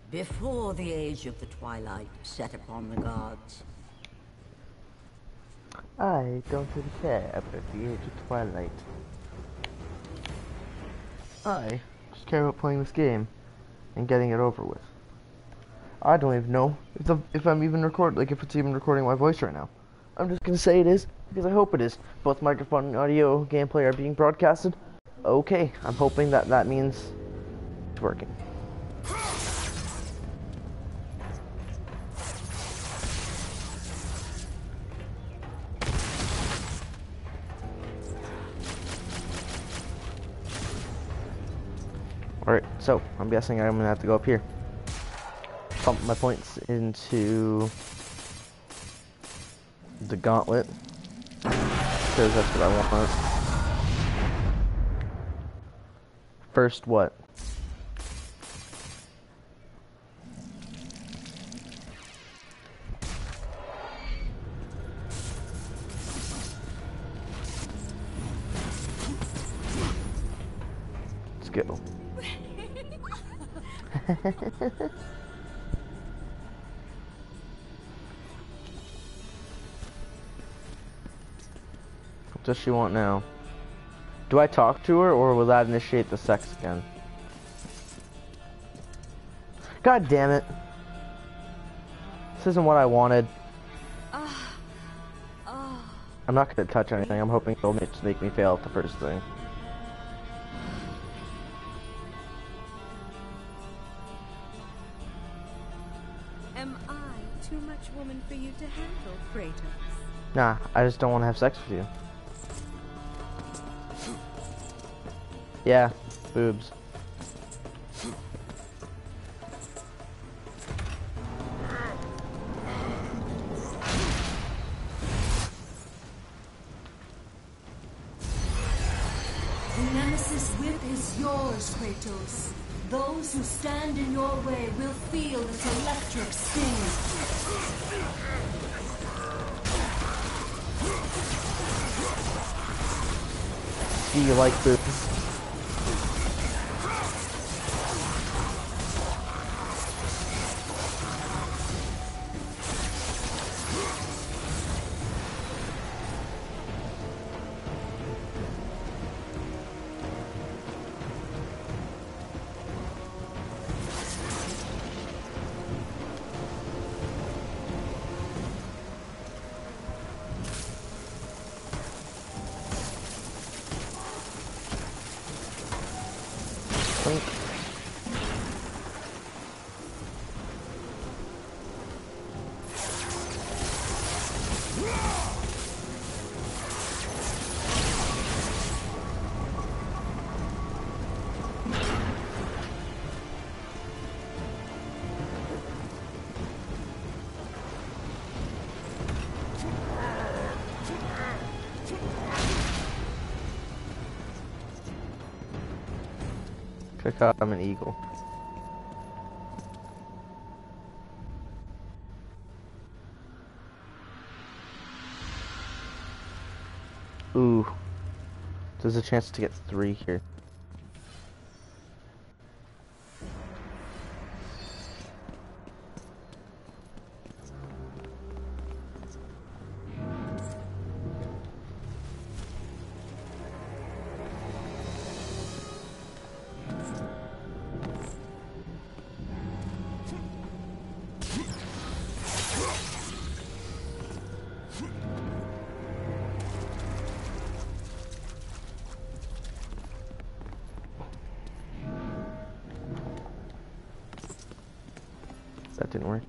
Before the age of the twilight set upon the gods. I don't really care about the age of twilight. I just care about playing this game and getting it over with. I don't even know if I'm even if it's even recording my voice right now. I'm just gonna say it is because I hope it is. Both microphone and audio gameplay are being broadcasted. Okay, I'm hoping that means it's working. Alright, so I'm guessing I'm gonna have to go up here. Pump my points into the gauntlet because that's what I want. First, what? Let's go. What does she want now? Do I talk to her, or will that initiate the sex again? God damn it. This isn't what I wanted. I'm not gonna touch anything. I'm hoping it'll make me fail at the first thing. Am I too much woman for you to handle, Kratos? Nah, I just don't want to have sex with you. Yeah, boobs. The Nemesis whip is yours, Kratos. Those who stand in your way will feel its electric sting. Do you like boobs? I'm an eagle. Ooh. There's a chance to get 3 here. That didn't work.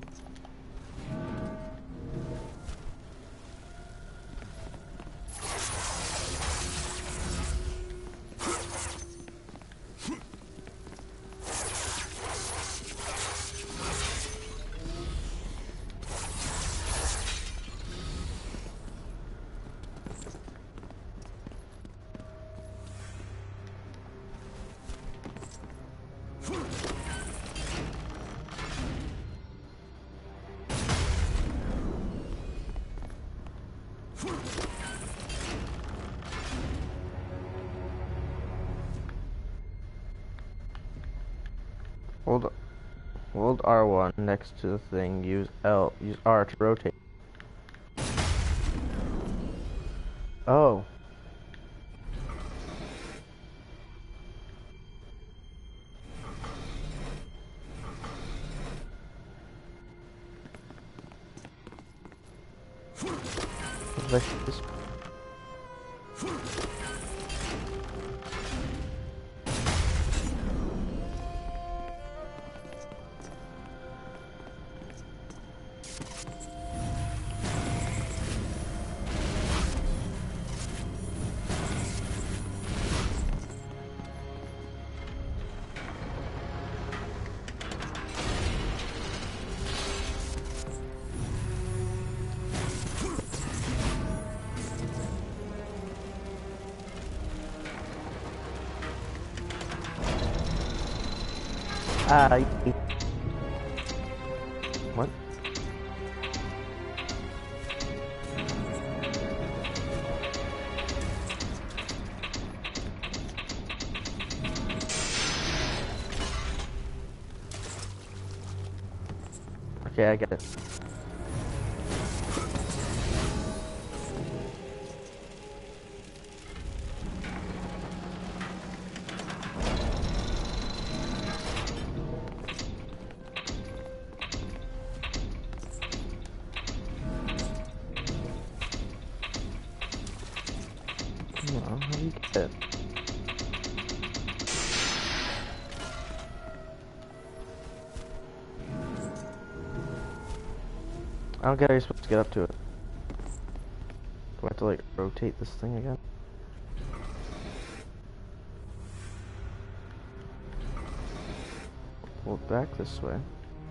Hold up. Hold R1 next to the thing. Use R to rotate. Oh. This. What? Okay, I get it. How do you get it? I don't get how you're supposed to get up to it. Do I have to like rotate this thing again? Pull it back this way.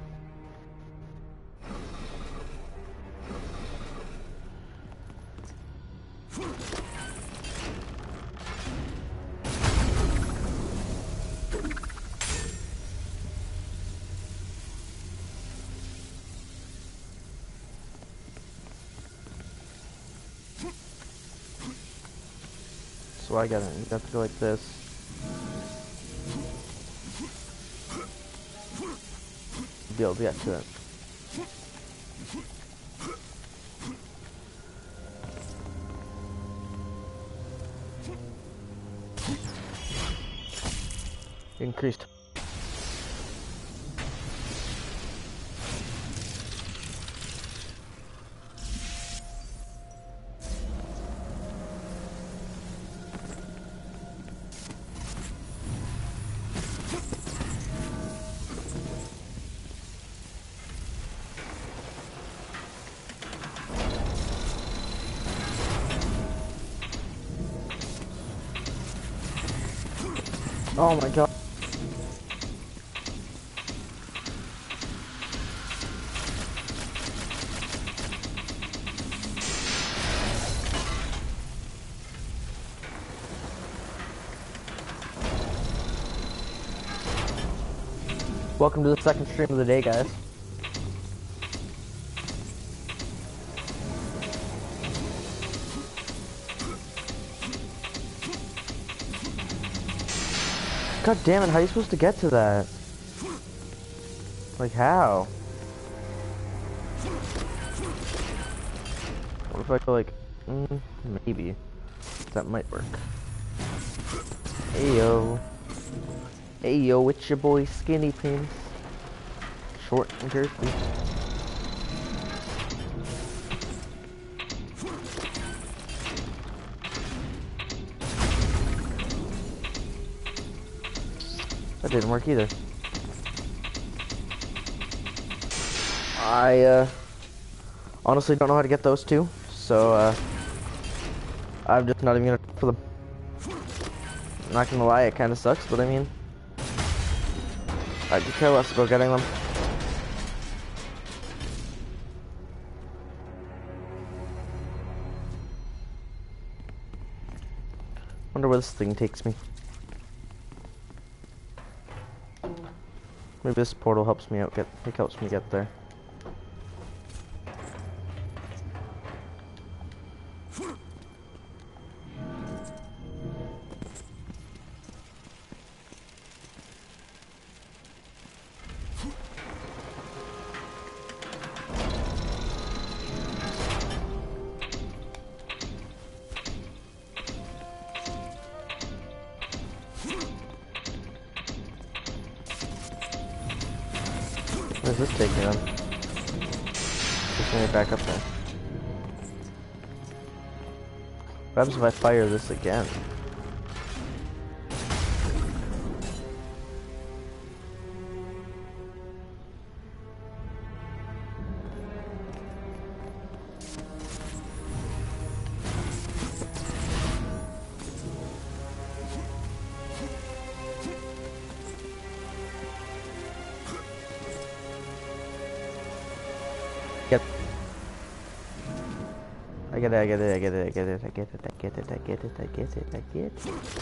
So I got it. You have to go like this. Be able to get to it. Increased. Oh my god. Welcome to the second stream of the day, guys. God damn it, how are you supposed to get to that? Like, how? What if I go like, maybe. That might work. Ayo. Ayo, it's your boy Skinny Pins. Short and girthy. That didn't work either. I honestly don't know how to get those two, so I'm just not even gonna for them. Not gonna lie, it kinda sucks, but I mean I could care less about getting them. Wonder where this thing takes me. Maybe this portal helps me out. Helps me get there. Where's this taking them? Just bring it back up there. What happens if I fire this again? I get it.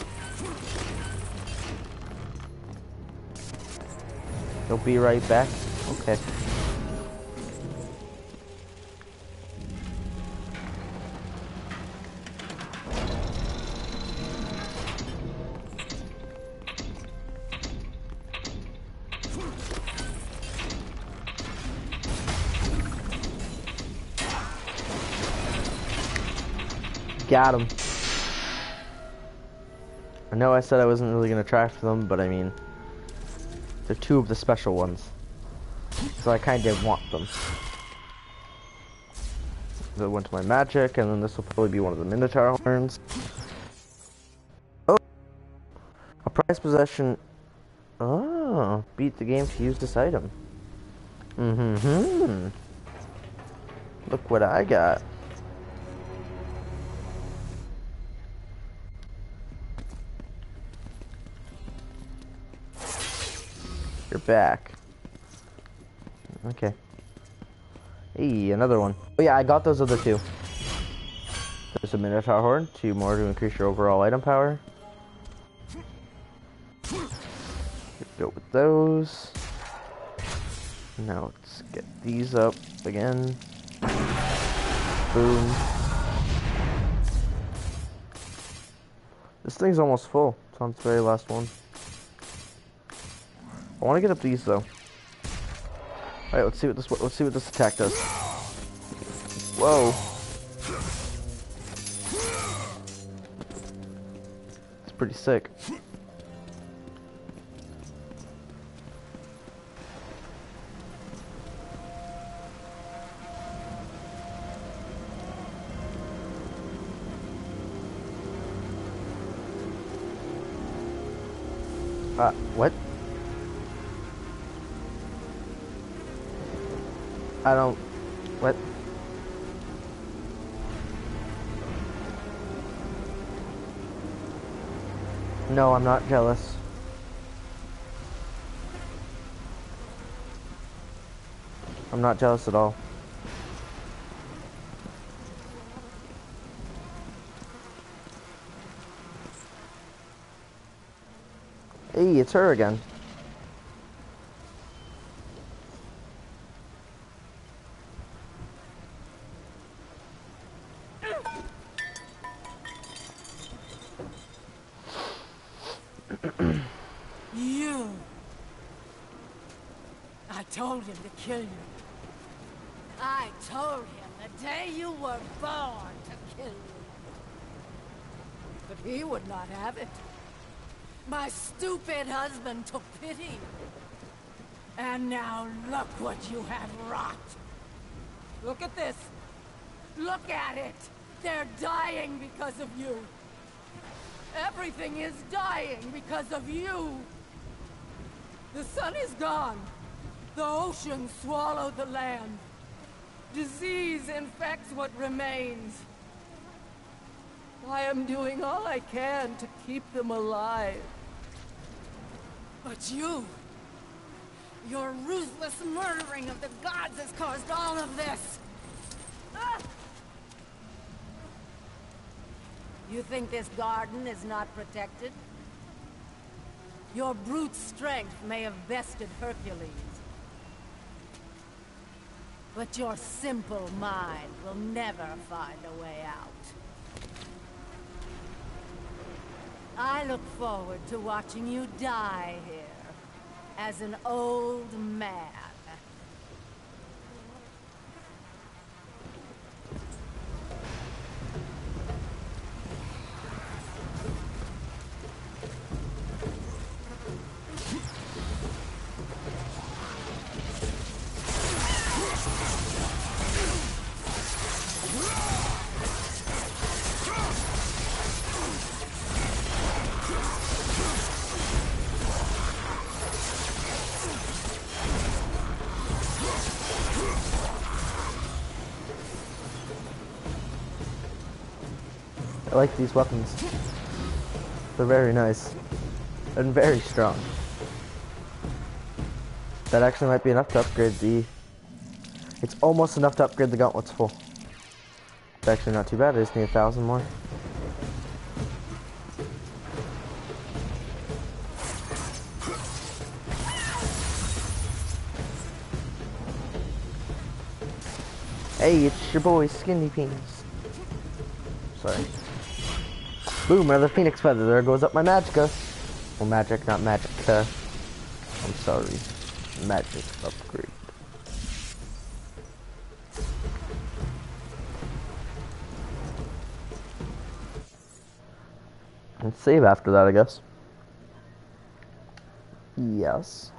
You'll be right back. Okay. Got him. I know I said I wasn't really gonna try for them, but I mean, they're two of the special ones, so I kind of want them. That went to my magic, and then this will probably be one of the Minotaur horns. Oh, a prized possession. Oh, beat the game to use this item. Look what I got. You're back. Okay. Hey, another one. Oh yeah, I got those other two. There's a Minotaur horn, 2 more to increase your overall item power. Go with those. Now let's get these up again. Boom. This thing's almost full. It's on its very last one. I want to get up these though. All right, let's see what this attack does. Whoa! It's pretty sick. What? I don't... What? No, I'm not jealous. I'm not jealous at all. Hey, it's her again. You! I told him to kill you. I told him the day you were born to kill you. But he would not have it. My stupid husband took pity. And now look what you have wrought. Look at this. Look at it. They're dying because of you. Everything is dying because of you. The sun is gone. The ocean swallowed the land. Disease infects what remains. I am doing all I can to keep them alive. But you, your ruthless murdering of the gods has caused all of this. Ah! You think this garden is not protected? Your brute strength may have bested Hercules. But your simple mind will never find a way out. I look forward to watching you die here, as an old man. I like these weapons. They're very nice. And very strong. That actually might be enough to upgrade the... It's almost enough to upgrade the gauntlets full. It's actually not too bad, I just need 1,000 more. Hey, it's your boy, Skinny Penis. Sorry. Boom, another phoenix feather. There goes up my magicka. Well, magic, not magicka. I'm sorry. Magic upgrade. And save after that, I guess. Yes.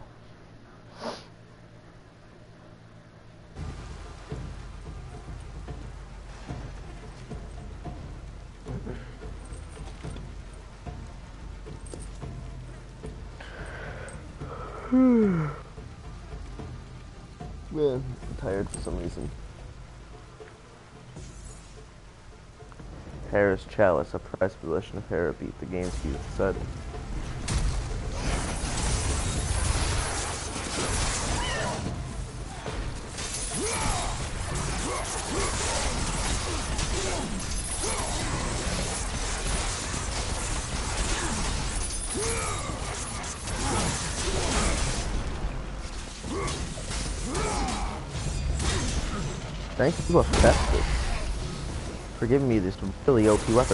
Man, I'm tired for some reason. Harris Chalice, a prized possession of Hera, beat the game's youth said. Thank you, Festus, for giving me this really OP weapon.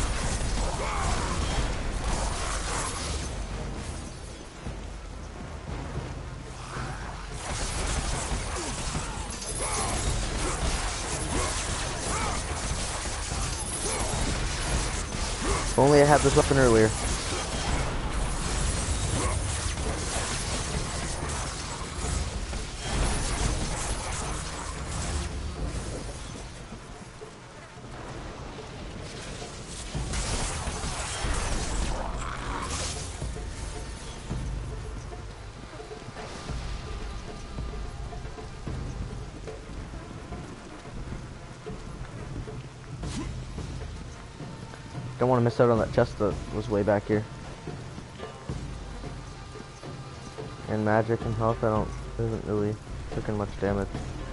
If only I had this weapon earlier. Don't want to miss out on that chest that was way back here. And magic and health, isn't really taking much damage.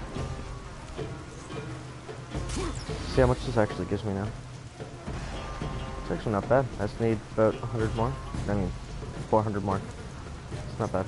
See how much this actually gives me now. It's actually not bad. I just need about 100 more. I mean, 400 more. It's not bad.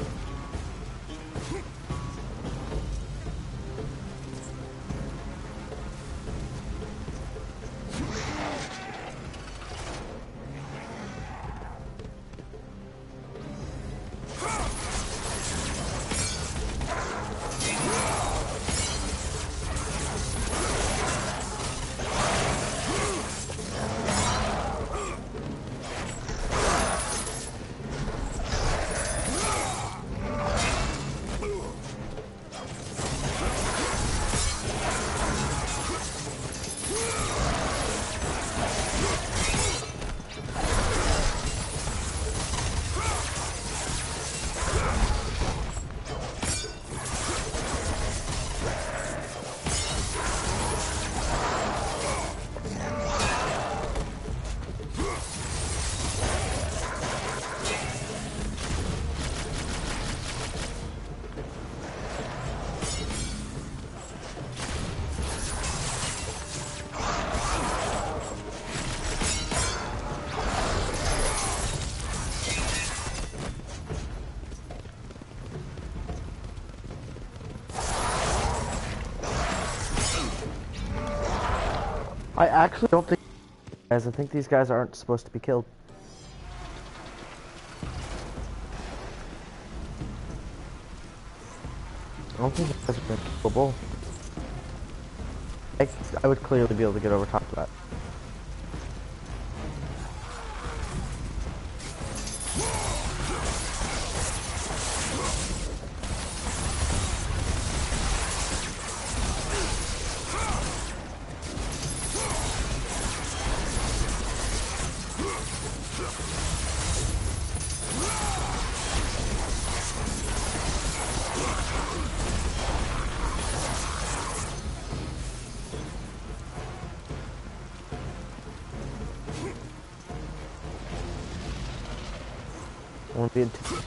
I actually don't think, guys, I think these guys aren't supposed to be killed. I don't think these guys are killable. I would clearly be able to get over top of that. Don't be intimidated.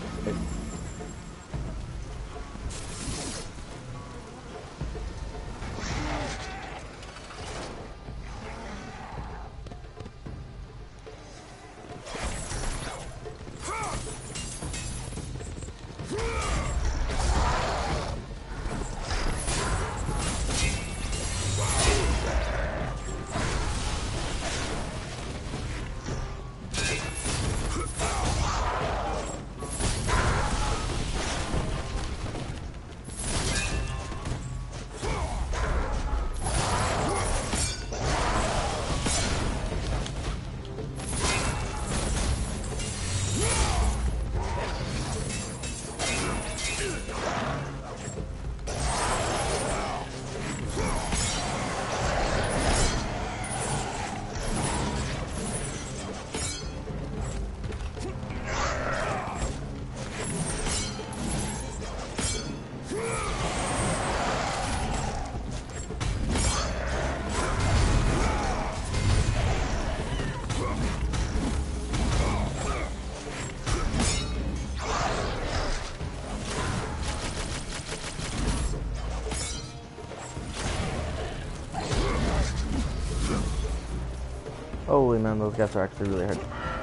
Holy man, those guys are actually really hard.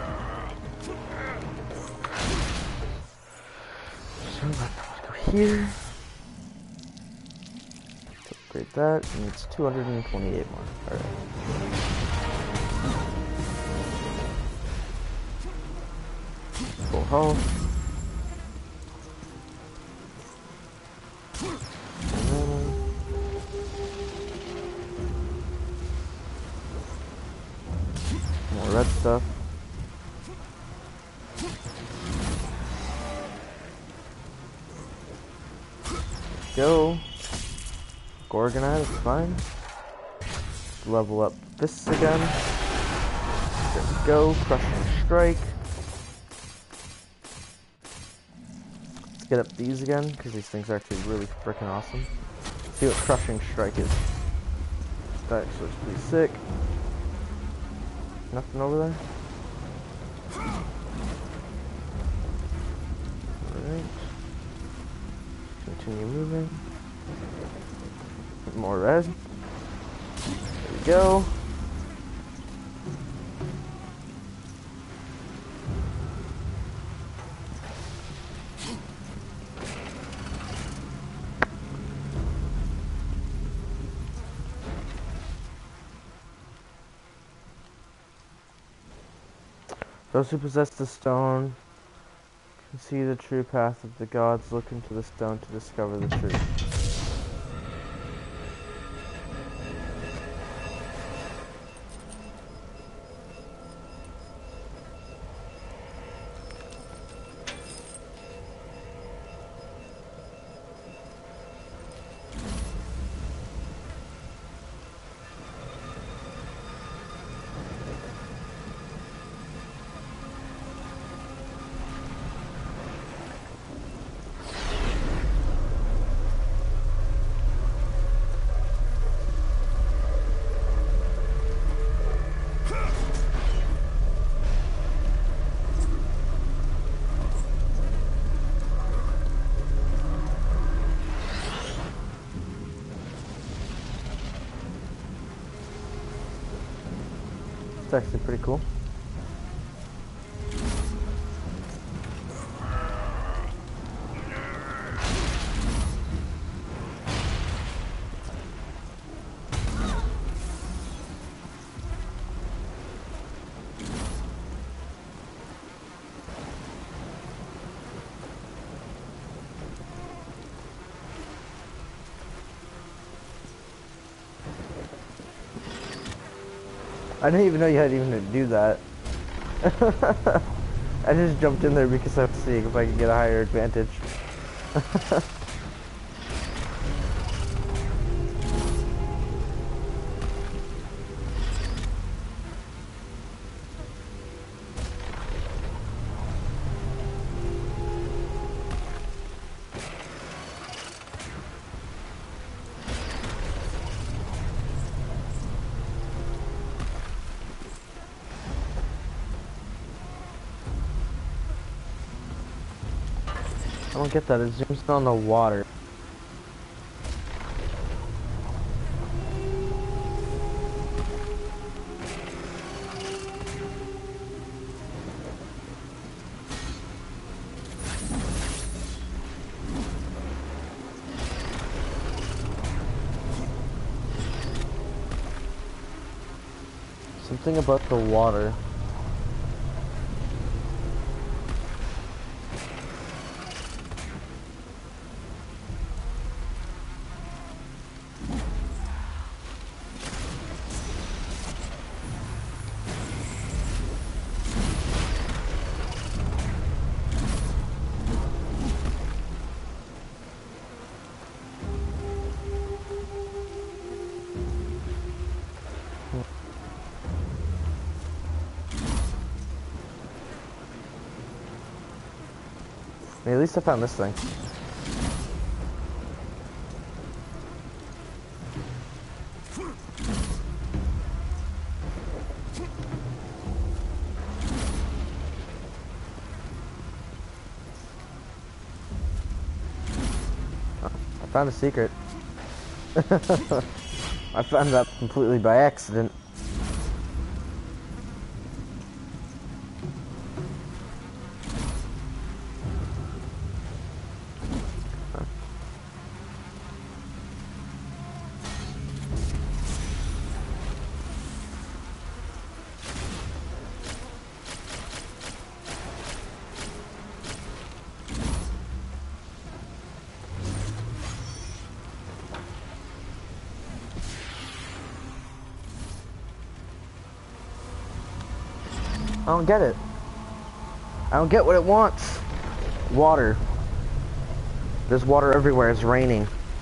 So let's go here. Upgrade that, and it's 228 more. Alright. Full health. More red stuff. Go. Gorgonite, it's fine. Level up this again. There we go. Crushing Strike. Let's get up these again, because these things are actually really freaking awesome. Let's see what Crushing Strike is. That actually looks pretty sick. Nothing over there? Alright. Continue moving. More red. There we go. Those who possess the stone can see the true path of the gods. Look into the stone to discover the truth. It's actually pretty cool. I didn't even know you had even to do that. I just jumped in there because I was seeing if I could get a higher advantage. don't get that. It zooms in on the water. Something about the water. Hey, at least I found this thing. I found a secret. I found that completely by accident. I don't get it. I don't get what it wants. Water. There's water everywhere. It's raining.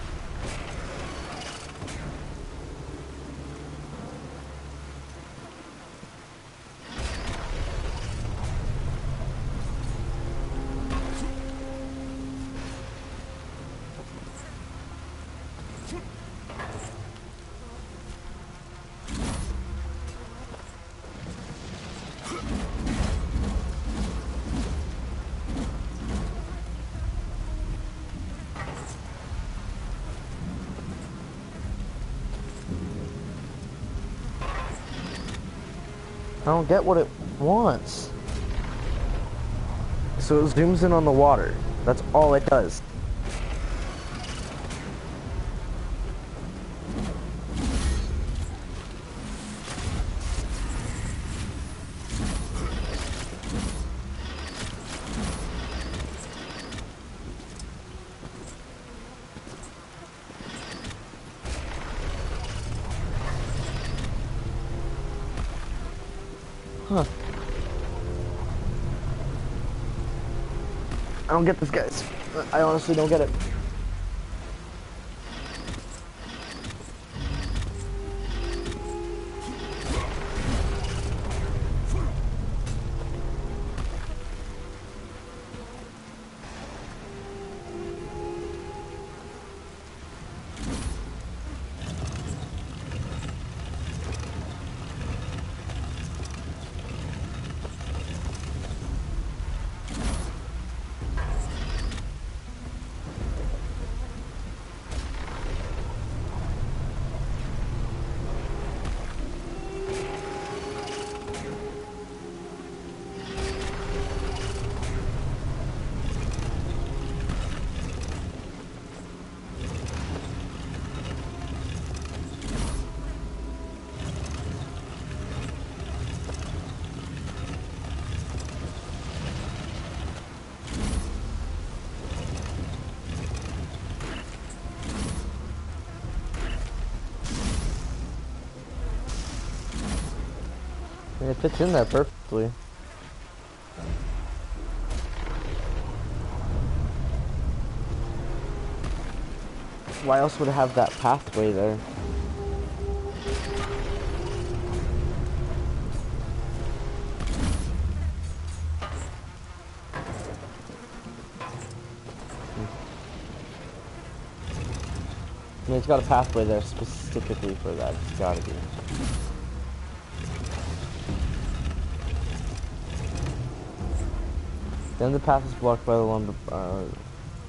I don't get what it wants. So it zooms in on the water. That's all it does. Huh. I don't get this, guys. I honestly don't get it. It fits in there perfectly. Why else would it have that pathway there? I mean, it's got a pathway there specifically for that. It's gotta be. Then the path is blocked by the lumber.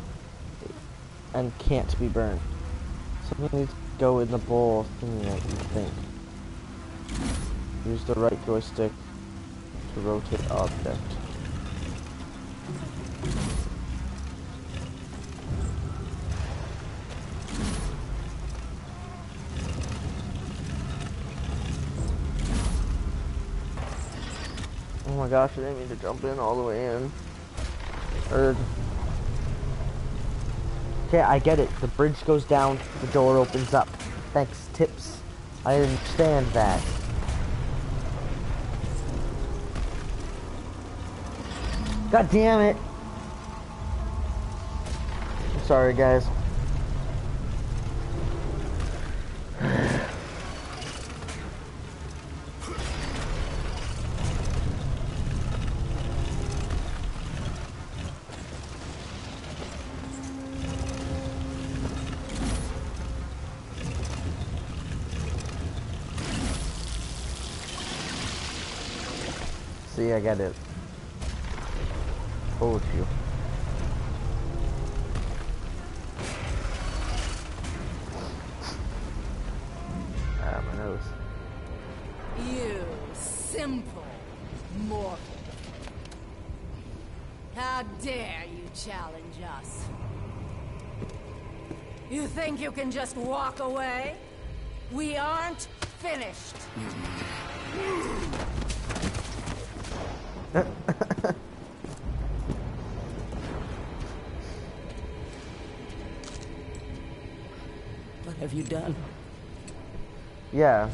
and can't be burned. Something needs to go in the bowl thingy that you think. Use the right joystick to rotate object. Oh my gosh, I didn't mean to jump in all the way in. Okay, I get it. The bridge goes down, the door opens up. Thanks, tips. I understand that. God damn it. I'm sorry, guys. See, I get it. Told you. Ah, my nose. You simple mortal. How dare you challenge us? You think you can just walk away? We aren't finished. What have you done? Yeah.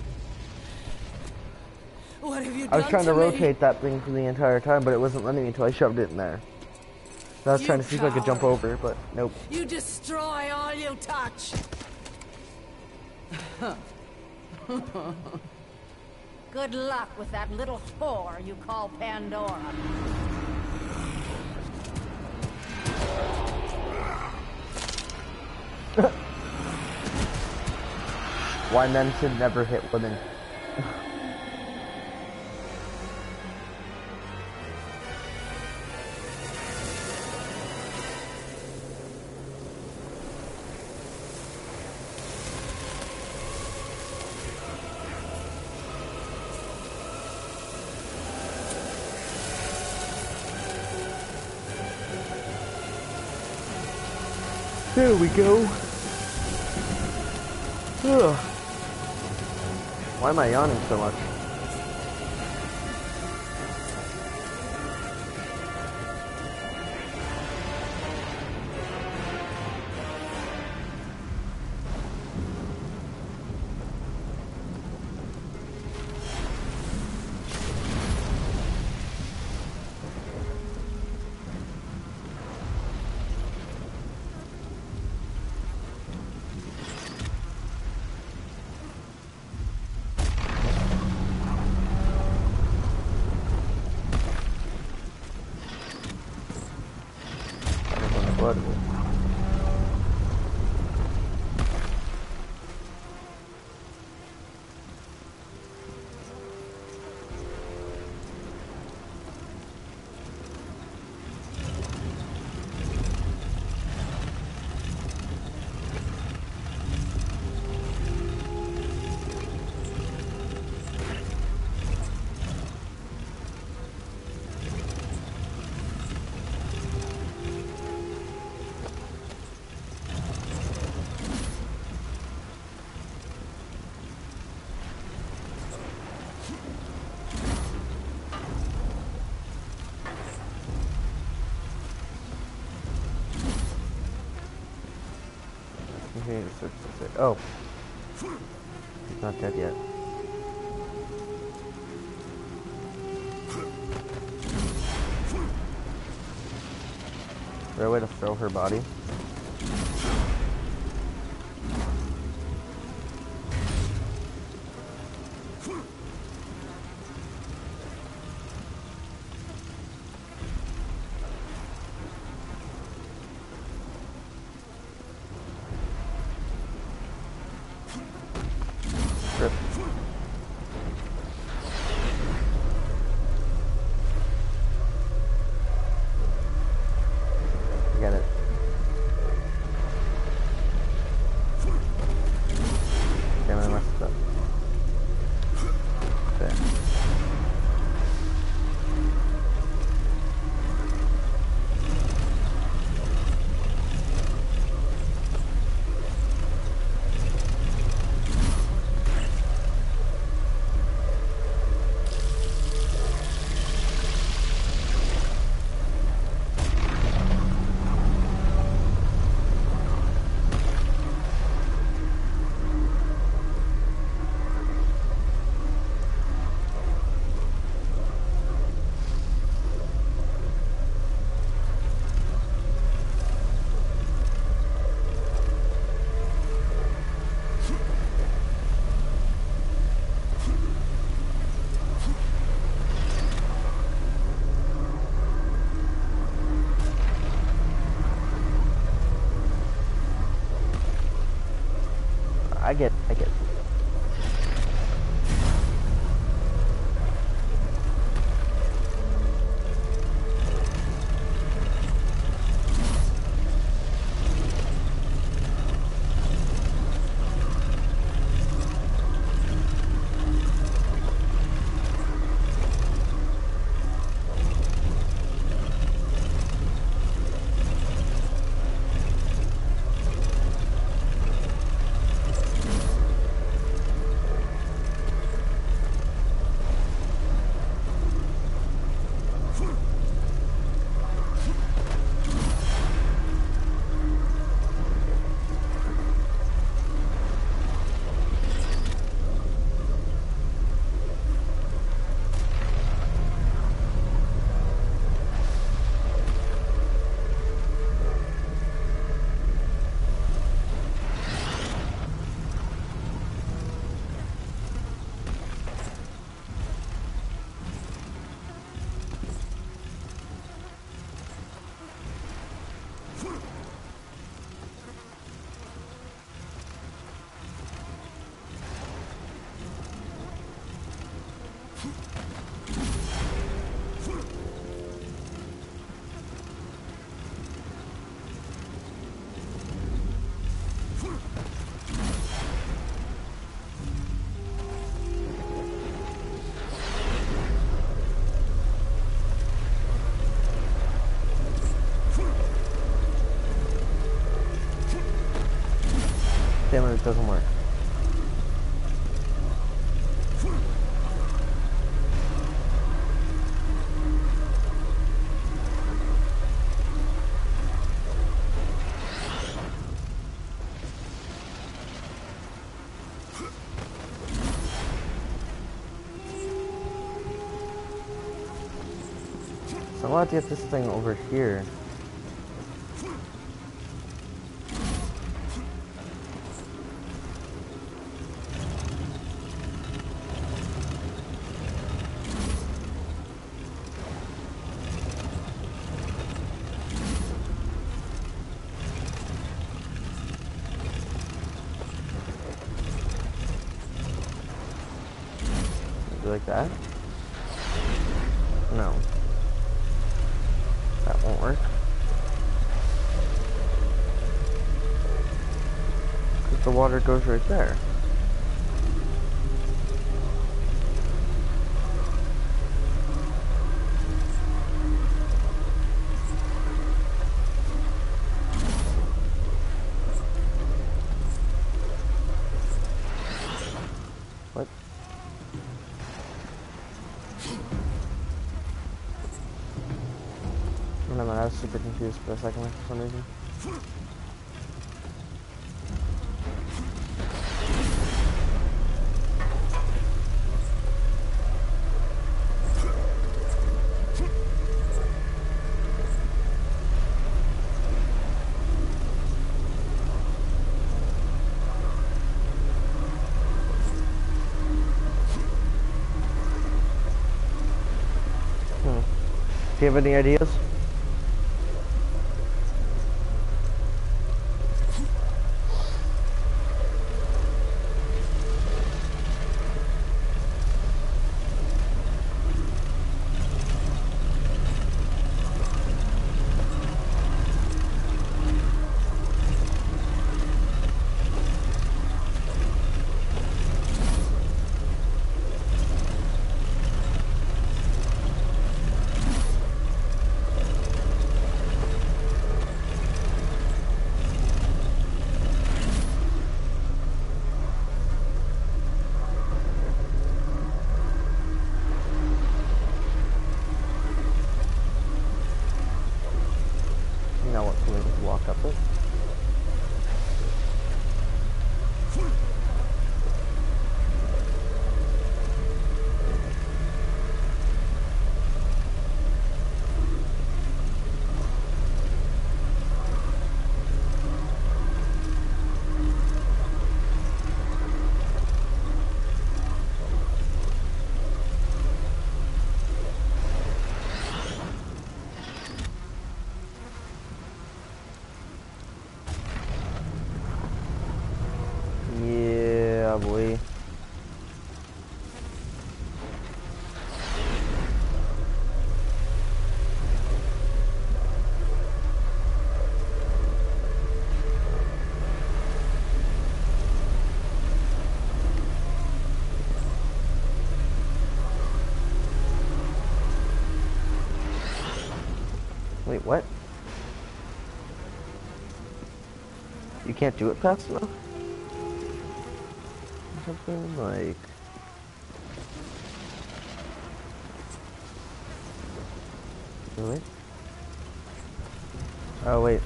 What have you done I was trying to me? rotate that thing for the entire time, but it wasn't letting me until I shoved it in there. I was You trying to see if I could jump coward. over, but nope. You destroy all you touch. Good luck with that little whore you call Pandora. Why men should never hit women. There we go. Ugh. Why am I yawning so much? Blood of it. Okay, oh. He's not dead yet. Is there a way to throw her body? Rip. Get it. I get it. Damn it, it doesn't work. So I'm gonna have to get this thing over here. Like that? No. That won't work. Because the water goes right there. What? I was super confused for a second for some reason. Do you have any ideas? Wait, what? You can't do it fast enough? Something like... Wait. Oh, wait.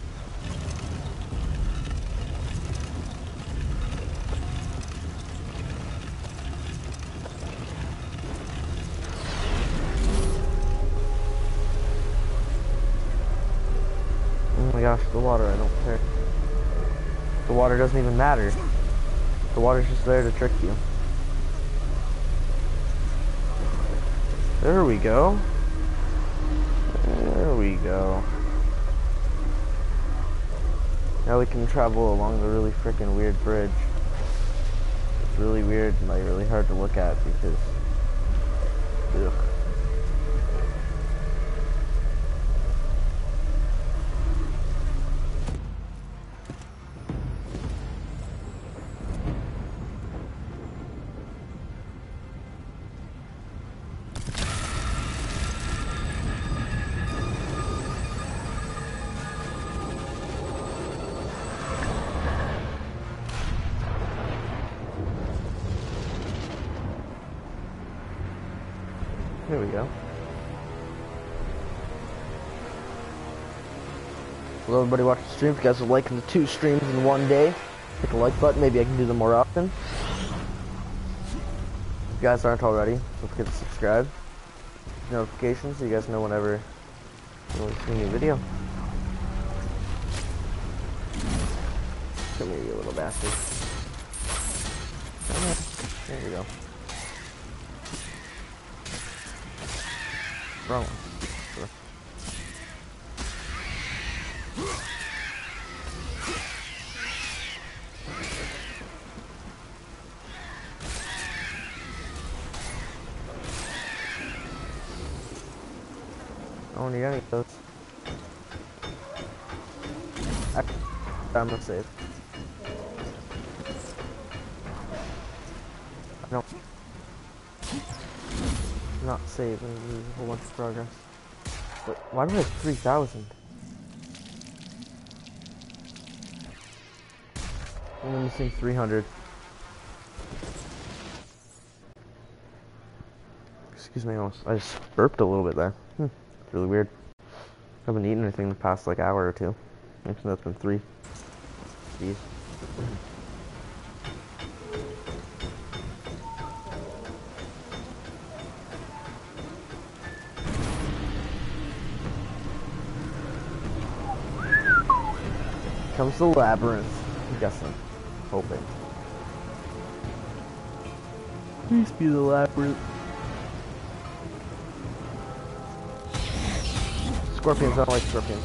Oh my gosh, the water, I don't care. The water doesn't even matter. The water's just there to trick you. There we go. There we go. Now we can travel along the really freaking weird bridge. It's really weird and like really hard to look at because... Ugh. There we go. Will everybody watch the stream? If you guys are liking the 2 streams in one day, hit the like button. Maybe I can do them more often. If you guys aren't already, don't forget to subscribe. Notifications so you guys know whenever you see a new video. Come here, you little bastard. There you go. Wrong one. Sure. I don't need any of those. I'm gonna save. No. Not save and lose a whole bunch of progress. But why do I have 3,000? I'm missing 300. Excuse me, I just burped a little bit there. It's really weird. I haven't eaten anything the past like hour or two. Actually, that's been 3. Jeez. Comes the labyrinth. I'm guessing. Hoping. Please be the labyrinth. Scorpions, I don't like scorpions.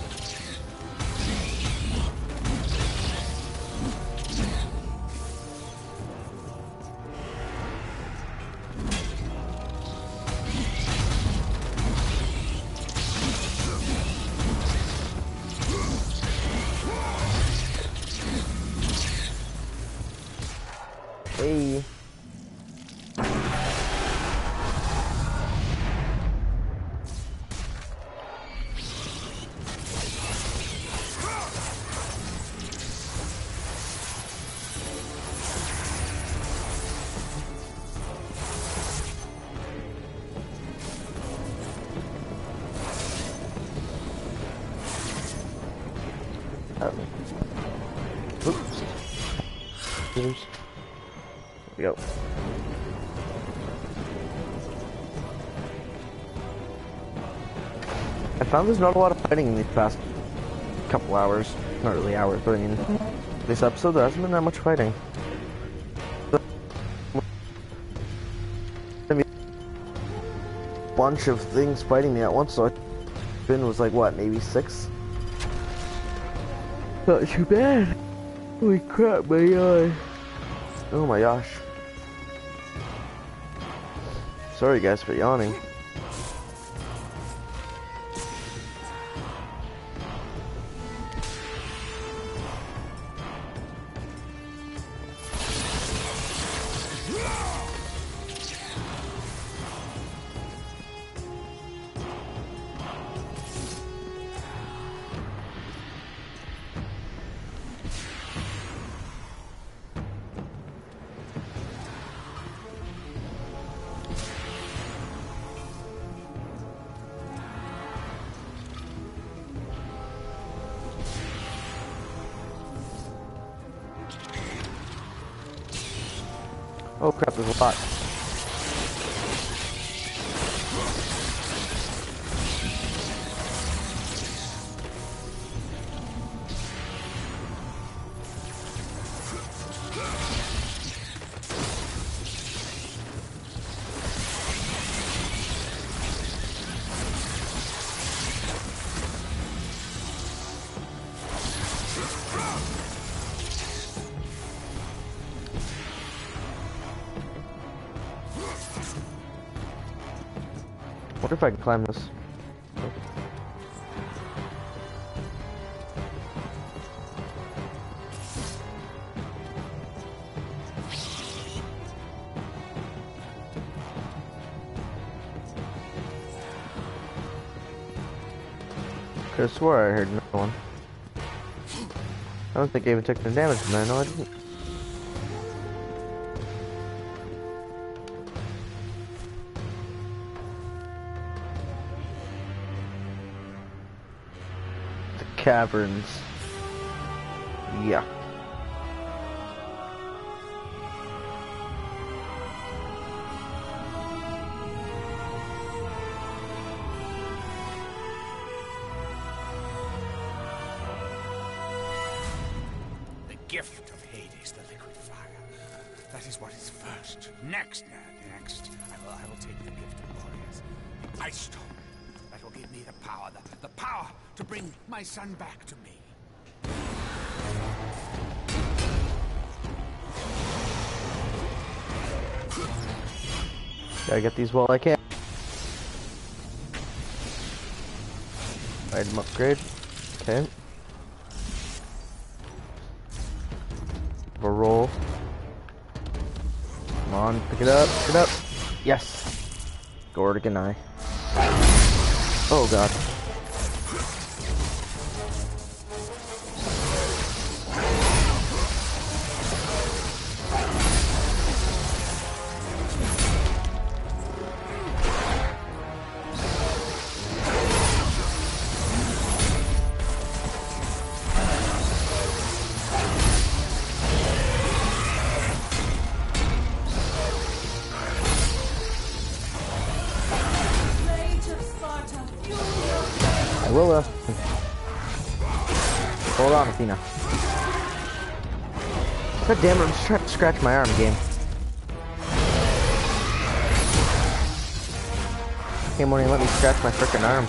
Hey. Oops. There we go. I found there's not a lot of fighting in these past couple hours. Not really hours, but I mean, this episode there hasn't been that much fighting. Bunch of things fighting me at once, so Finn was like, what, maybe 6? Not too bad. Holy crap, my eye. Oh my gosh. Sorry guys for yawning. Oh crap, there's a lot. Wonder if I can climb this. Could've swore I heard another one. I don't think I even took the damage from that. No, I didn't. Caverns. Yeah. The gift of Hades, the liquid fire. That is what is first. Next. I will take the gift of Boreas. The ice stone. That will give me the power to bring my son back to me. Gotta get these while I can. Item upgrade. Okay. A roll. Come on, pick it up, pick it up. Yes. Gordigan Eye. Oh god. I will, hold on, Athena. God damn it, I'm just trying to scratch my arm, game. Game won't even let me scratch my frickin' arm.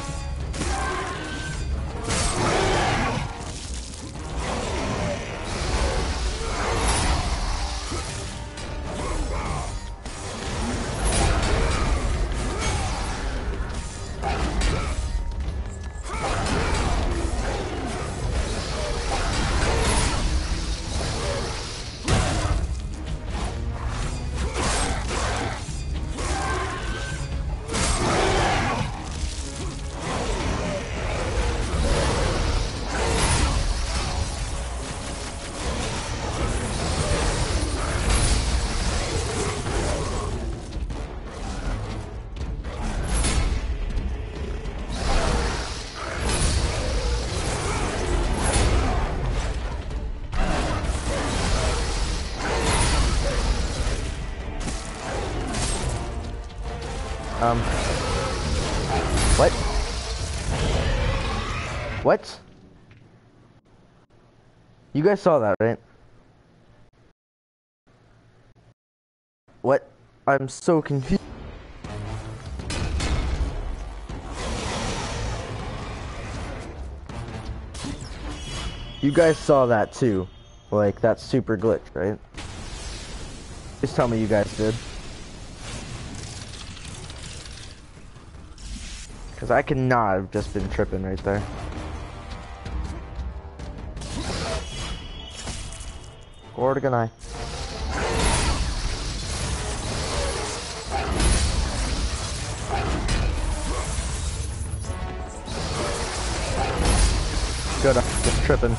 What? What? You guys saw that, right? What? I'm so confused. You guys saw that too. Like, that super glitch, right? Just tell me you guys did. Because I cannot have just been tripping right there. Gordigan Eye. Good, I'm just tripping.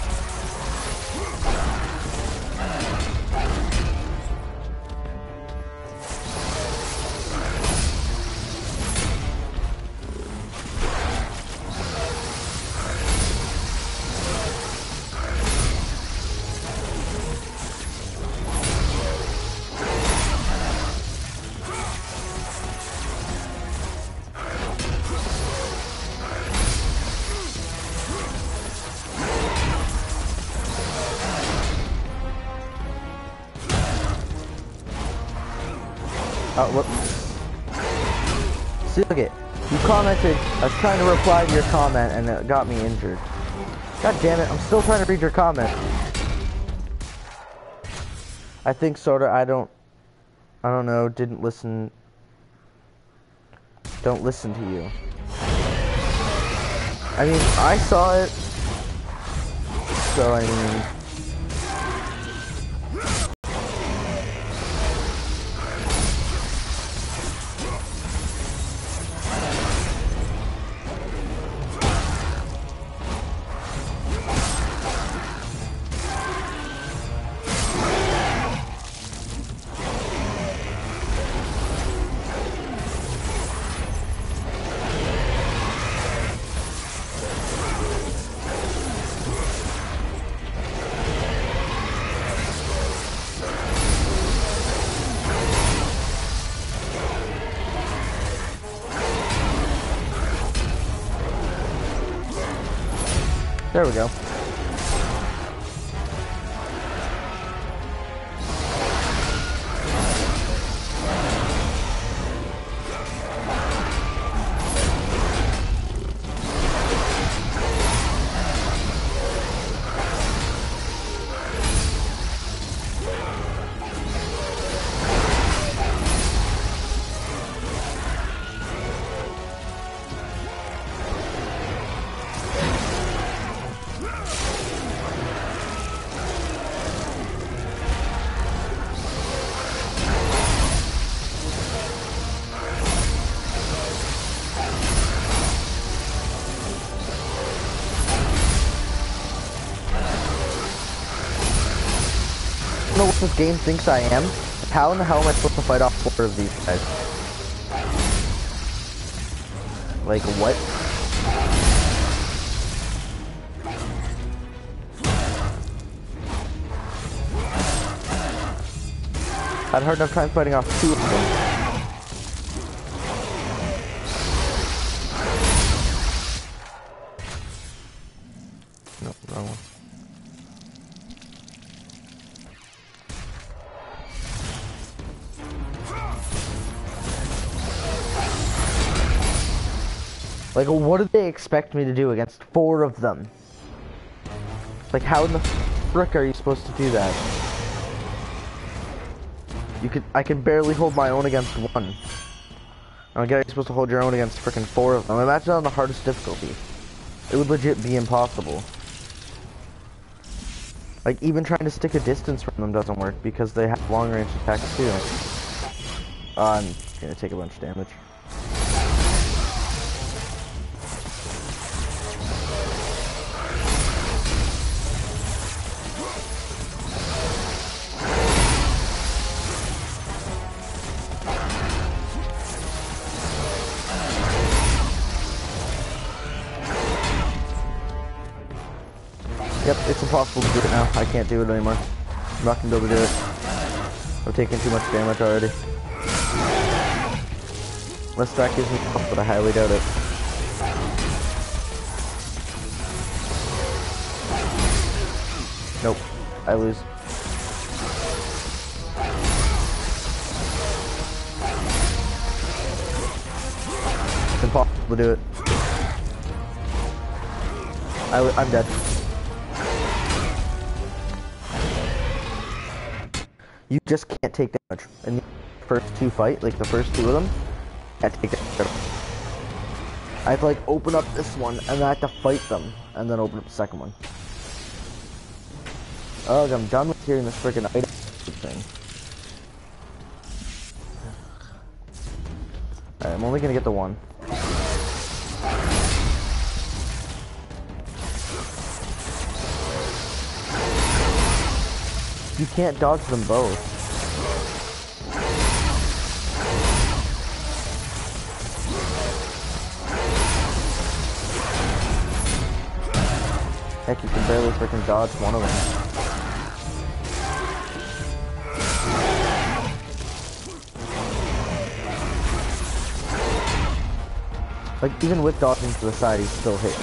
What? See, look it. You commented. I was trying to reply to your comment, and it got me injured. God damn it! I'm still trying to read your comment. I think sorta. I don't know. Didn't listen. Don't listen to you. I mean, I saw it. So I mean. There we go. Know what this game thinks I am? How in the hell am I supposed to fight off 4 of these guys? Like, what? I had a hard enough time fighting off 2 of them. No, wrong one. Like, what do they expect me to do against 4 of them? Like, how in the frick are you supposed to do that? I can barely hold my own against 1. I don't get how you're supposed to hold your own against frickin' 4 of them. Imagine on the hardest difficulty. It would legit be impossible. Like, even trying to stick a distance from them doesn't work because they have long range attacks too. I'm gonna take a bunch of damage. Yep, it's impossible to do it now. I can't do it anymore. I'm not gonna be able to do it. I'm taking too much damage already. Unless that gives me health, but I highly doubt it. Nope, I lose. It's impossible to do it. I'm dead. You just can't take damage. In the first 2 fight, like the first 2 of them, can't take damage. I have to like open up this one, and then I have to fight them, and then open up the second one. Oh, I'm done with hearing this freaking item thing. Alright, I'm only gonna get the 1. You can't dodge them both. Heck, you can barely freaking dodge one of them. Like, even with dodging to the side, he's still hitting.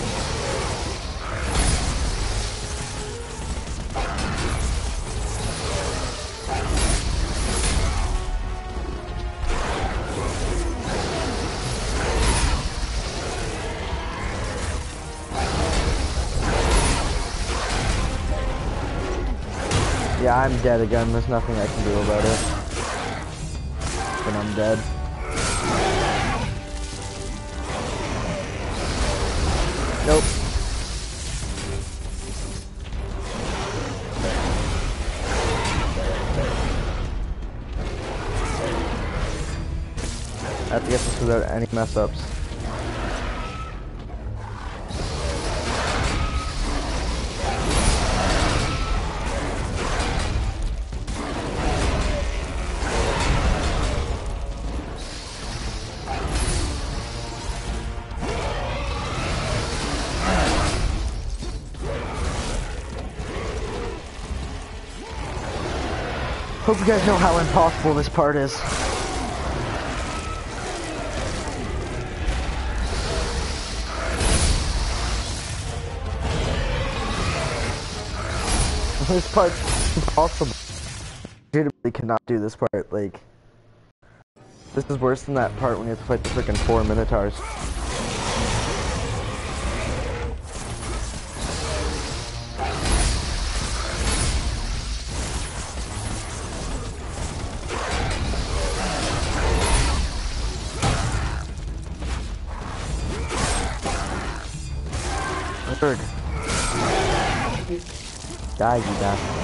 I'm dead again. There's nothing I can do about it. But I'm dead. Nope. I have to get this without any mess ups. Hope you guys know how impossible this part is. This part's impossible. I legitimately cannot do this part, like... This is worse than that part when you have to fight the frickin' 4 Minotaurs. Third. Die, you bastard.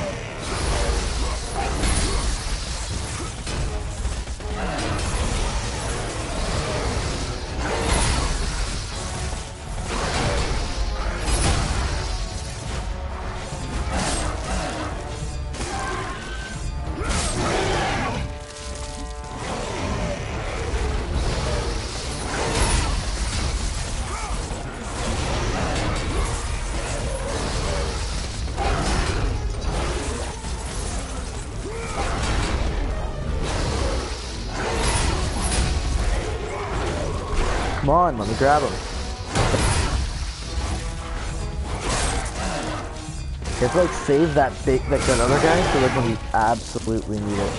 Come on, let me grab him. You have to like save that big, like that other guy for like when we absolutely need it.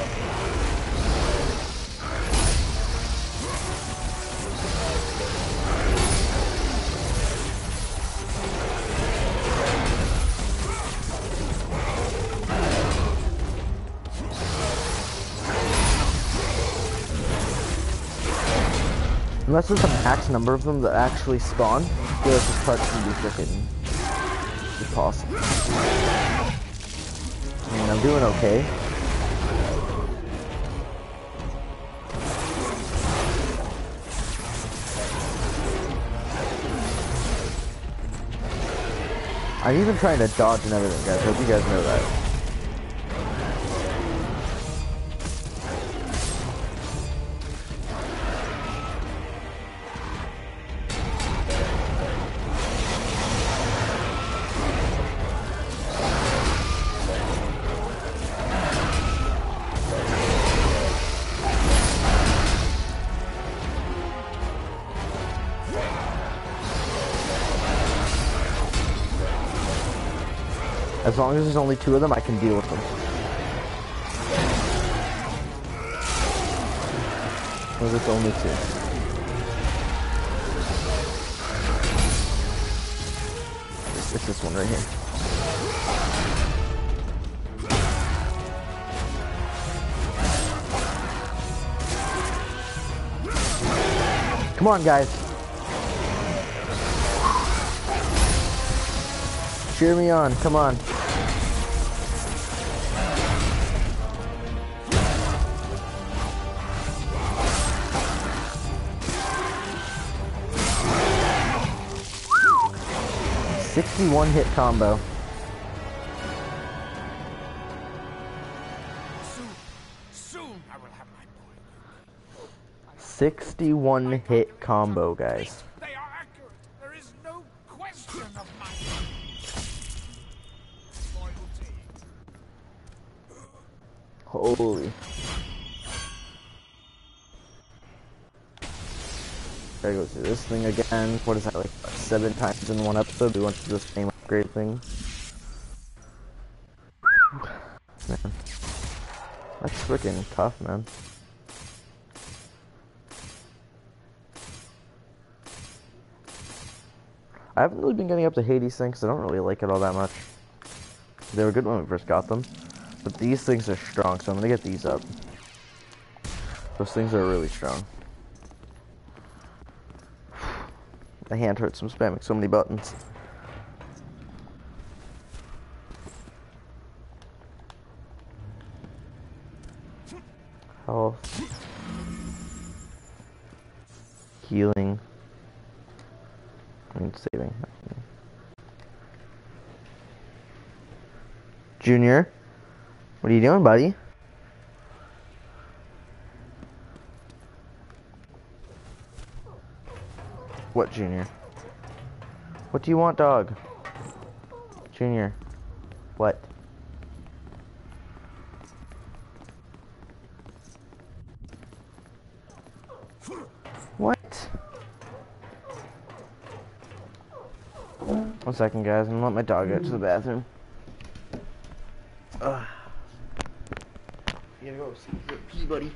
Unless there's a max number of them that actually spawn, I feel like this part's gonna be freaking impossible. I mean, I'm doing okay. I'm even trying to dodge and everything, guys. I hope you guys know that. As long as there's only 2 of them, I can deal with them. Well, there's only 2. It's this one right here. Come on, guys. Cheer me on, come on. '61 hit combo. Soon I will have my boy. 61 hit combo, guys. They are accurate. There is no question of my loyalty. Holy. Gotta go through this thing again. What is that, like 7 times in one episode? We went through the same upgrade thing. Man. That's freaking tough, man. I haven't really been getting up to Hades thing because I don't really like it all that much. They were good when we first got them. But these things are strong, so I'm gonna get these up. Those things are really strong. My hand hurts from spamming so many buttons. Health. Healing. And saving. Junior, what are you doing, buddy? What, Junior? What do you want, dog? Junior, what? What? 1 second, guys. I'm gonna let my dog out to the bathroom. You gotta go pee, buddy.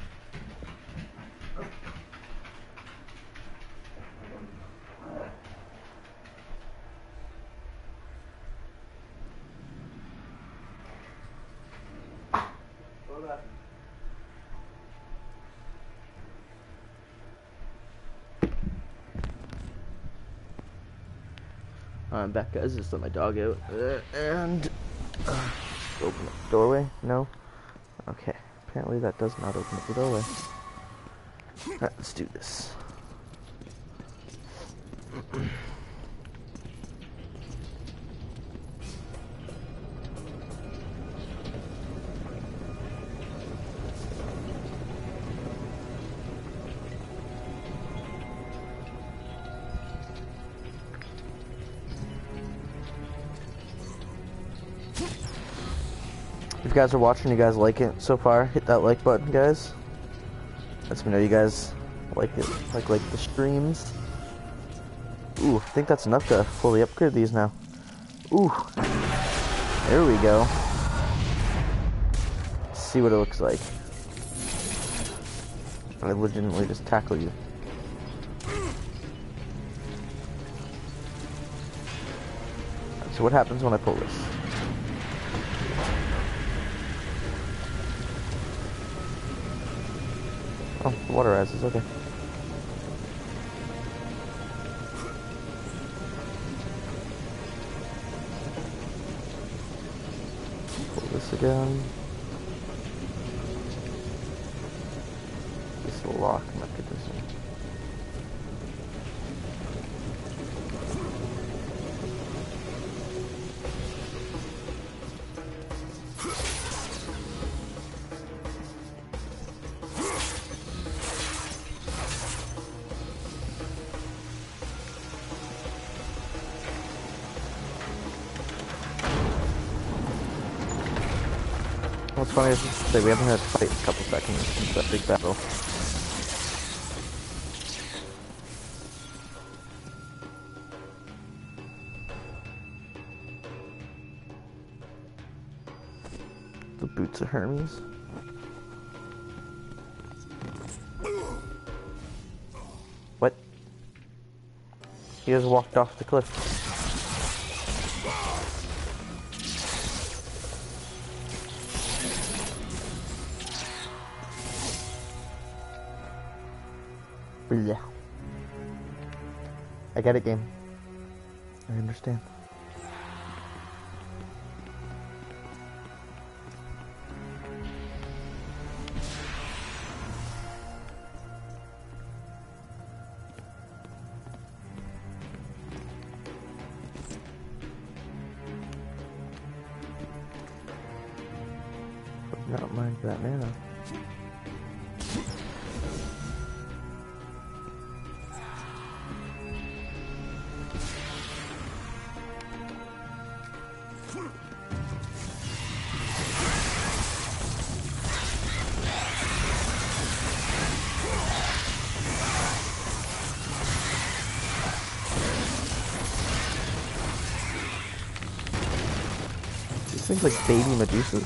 I'm back, guys. Just let my dog out and open up the doorway. No? Okay. Apparently that does not open up the doorway. Alright, let's do this. If you guys are watching, you guys like it so far, hit that like button, guys. Lets me know you guys like it, like the streams. Ooh, I think that's enough to fully upgrade these now. Ooh, there we go. Let's see what it looks like. I legitimately just tackle you. So what happens when I pull this? Oh, the water rises, okay. Pull this again. This will lock mechanism. What's funny is that we haven't had to fight a couple seconds since that big battle. The boots of Hermes. What? He just walked off the cliff. Yeah. I get it, game. I understand. Would not mind that mana. Things like baby Medusas.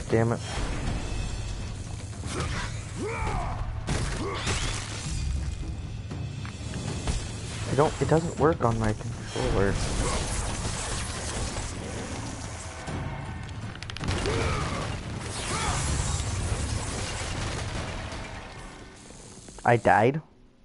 damn it. It doesn't work on my controller. I died?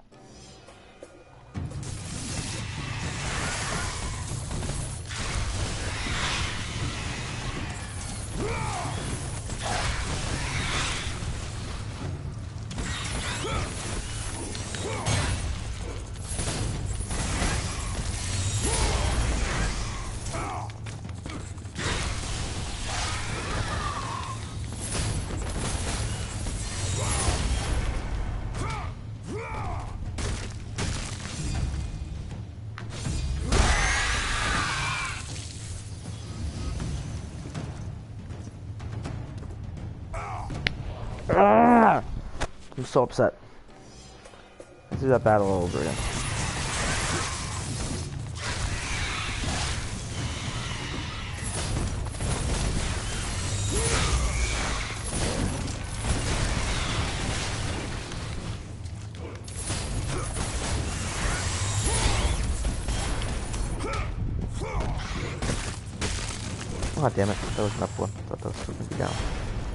Ah! I'm so upset. Let's do that battle all over again. Oh, damn it. That was an up one. I thought that was going to be down.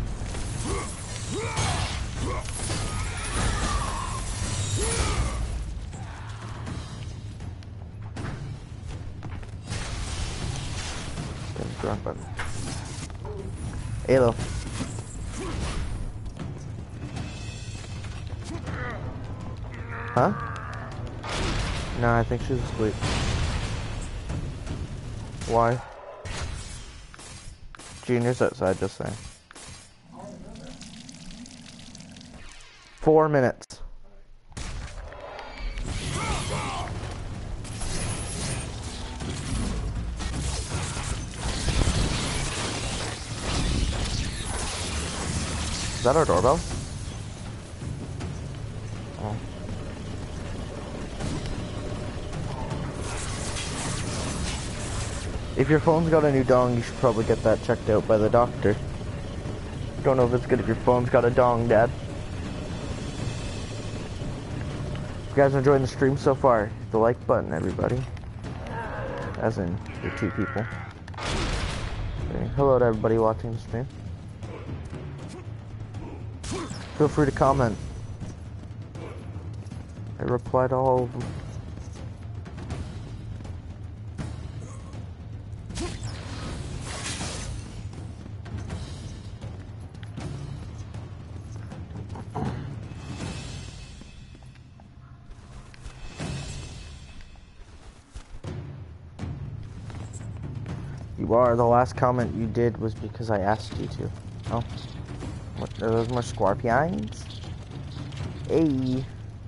Wrong button. Halo. Huh? No, I think she's asleep. Why? Junior's outside, just saying. 4 minutes. Is that our doorbell? Oh. If your phone's got a new dong, you should probably get that checked out by the doctor. Don't know if it's good if your phone's got a dong, Dad. If you guys are enjoying the stream so far, hit the like button, everybody. As in, the 2 people. Okay. Hello to everybody watching the stream. Feel free to comment. I reply to all of them. You are. The last comment you did was because I asked you to. Oh. What, are those more scorpions? Hey.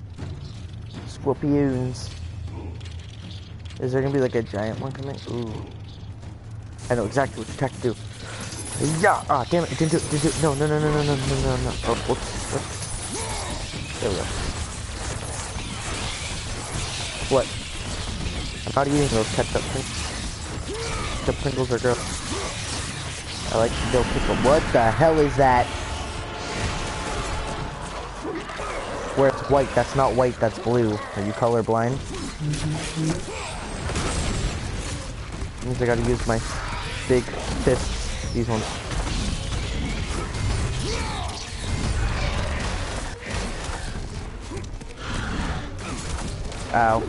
Scorpions. Is there gonna be like a giant one coming? Ooh. I know exactly what you're trying to do. Yeah! Ah, damn it, it didn't do it, didn't do it. No, no, no, no, no, no, no, no, no. Oh, whoops, whoops. There we go. What? I'm not eating those ketchup Pringles. The Pringles are gross. I like dill pickle. What the hell is that? Where it's white, that's not white, that's blue. Are you colorblind? Means I gotta use my big fists. These ones. Ow.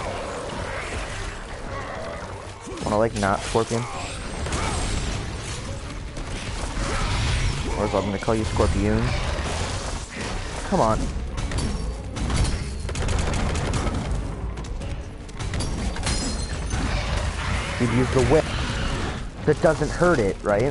Wanna like not Scorpion? Or is I'm gonna call you Scorpion? Come on. You'd use the whip. That doesn't hurt it, right?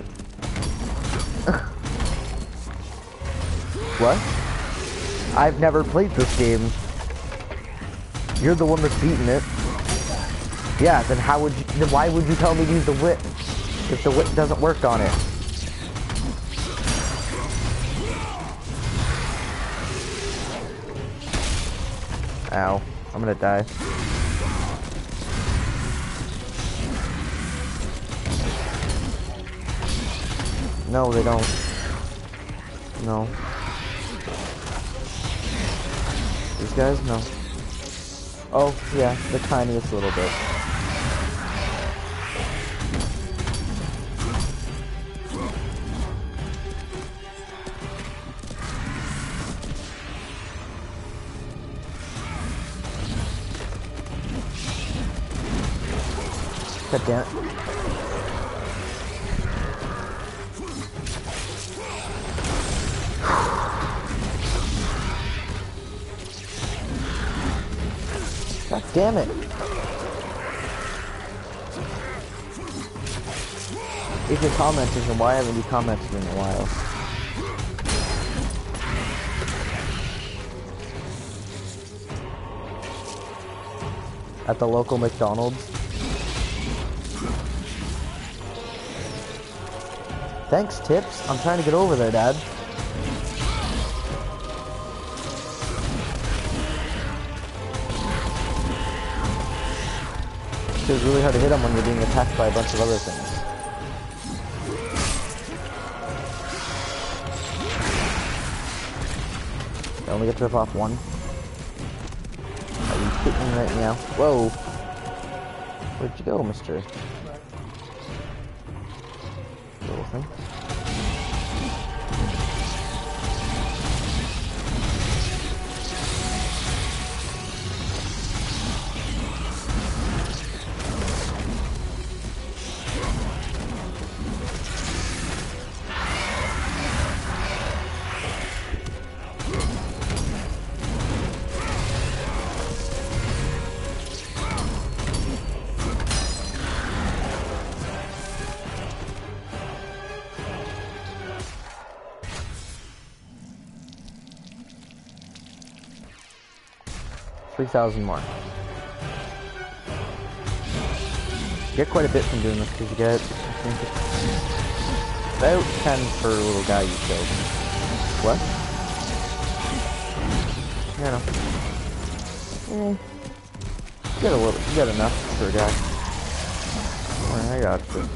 What? I've never played this game. You're the one that's beaten it. Yeah, then how would you, then why would you tell me to use the whip if the whip doesn't work on it? Ow, I'm gonna die. No, they don't. No. These guys? No. Oh, yeah, the tiniest little bit. God damn it. God damn it. If you're commenting, then why haven't you commented in a while? At the local McDonald's. Thanks, Tips. I'm trying to get over there, Dad. It's really hard to hit him when you're being attacked by a bunch of other things. I only get to rip off one. Are you kidding me right now? Whoa! Where'd you go, mister? Little thing. $3,000 more. You get quite a bit from doing this because you get, I think it's about 10 per little guy you killed. What? You know. You get a little, you get enough per guy. Alright, I got you.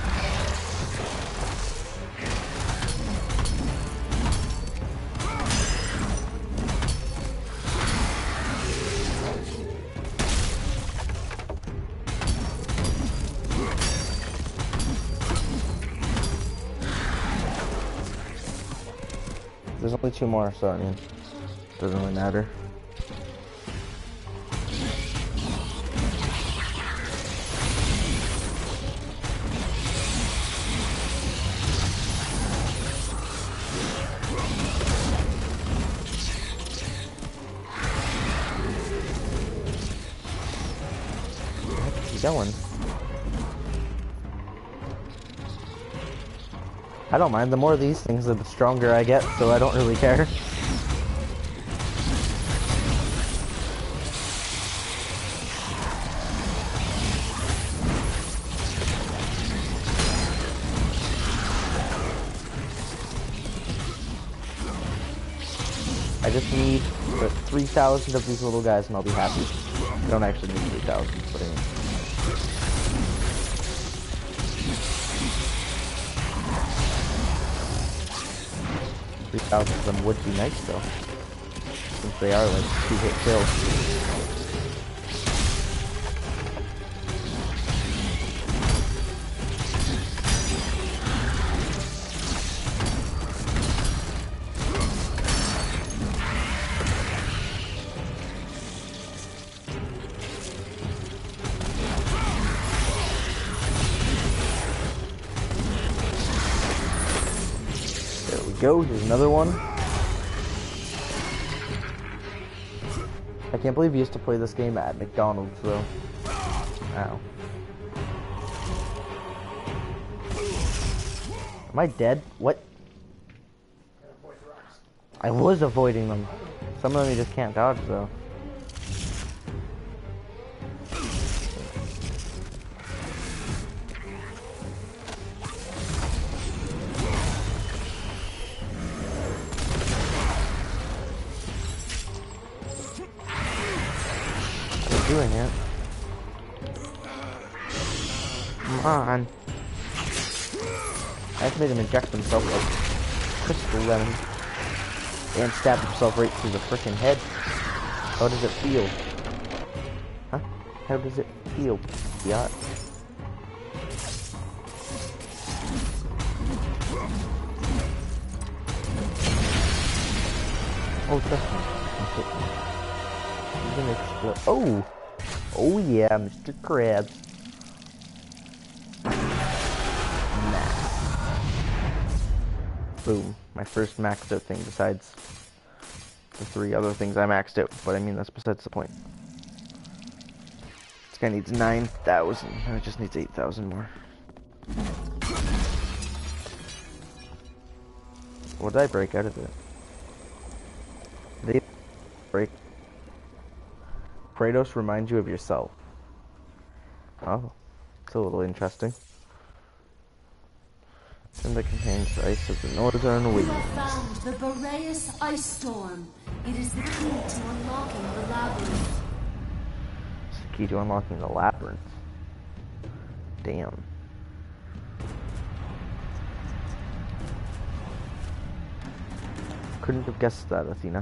There's only 2 more, so I mean, doesn't really matter. Keep going. I don't mind. The more of these things, the stronger I get, so I don't really care. I just need 3,000 of these little guys and I'll be happy. I don't actually need 3,000, but anyway. Thousands of them would be nice though, since they are like 2-hit kills. Go, here's another one. I can't believe you used to play this game at McDonald's though. Ow. Am I dead? What? I was avoiding them. Some of them you just can't dodge though. Doing it. Come on. I have to make him inject himself like crystal lemon. And stabbed himself right through the frickin' head. How does it feel? Huh? How does it feel? Yeah. Oh, trust me. He's gonna explode. Oh! Oh yeah, Mr. Krabs. Nah. Boom. My first maxed out thing besides the 3 other things I maxed out. But I mean, that's besides the point. This guy needs 9,000. It just needs 8,000 more. What did I break out of it? They break. Kratos reminds you of yourself. Oh, it's a little interesting. And that contains the ice of the northern We winds. have found the Boreas Ice Storm. It is the key to unlocking the labyrinth. It's the key to unlocking the labyrinth. Damn. Couldn't have guessed that, Athena.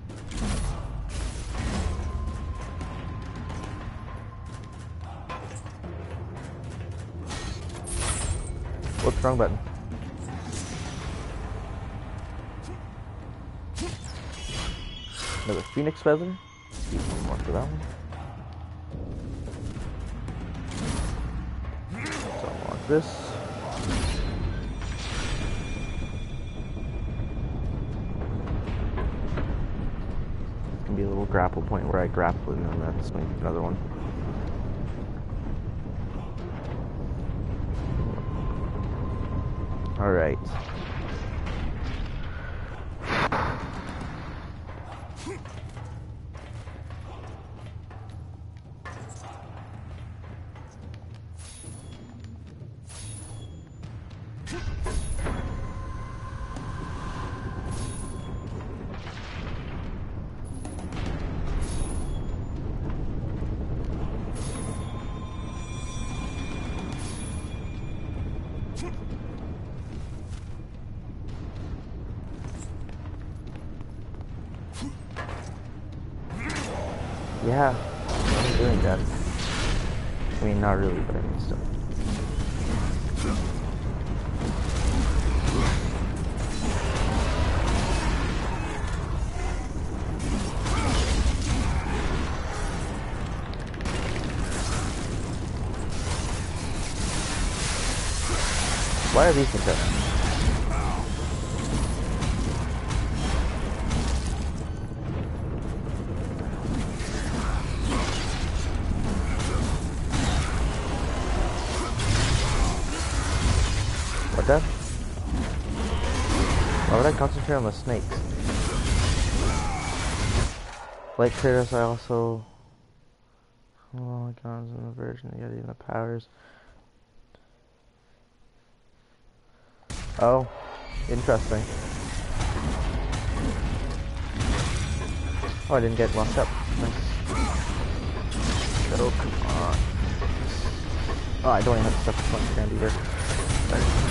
What's wrong button? Another Phoenix Feather. Keep one more for that one. Let's unlock this. It's gonna be a little grapple point where I grapple and then that's another one. Alright. Yeah, I'm doing that. I mean, not really, but I mean still. Why are these things up? What the? Why would I concentrate on the snakes? Like Kratos, I also... Oh my god, in the version, you got even the powers. Oh, interesting. Oh, I didn't get locked up. Nice. Oh, come on. Oh, I don't even have to stuff the punch around either. Right.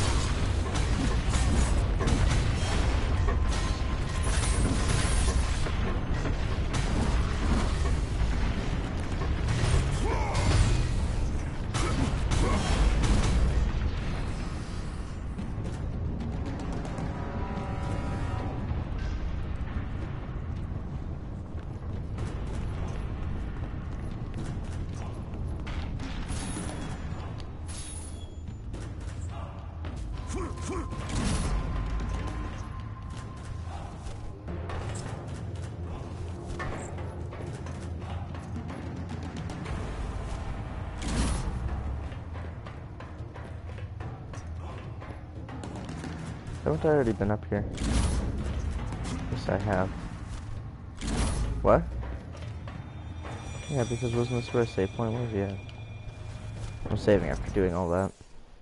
Haven't I already been up here? Yes, I have. What? Yeah, because wasn't this where a save point was? Yeah. I'm saving after doing all that.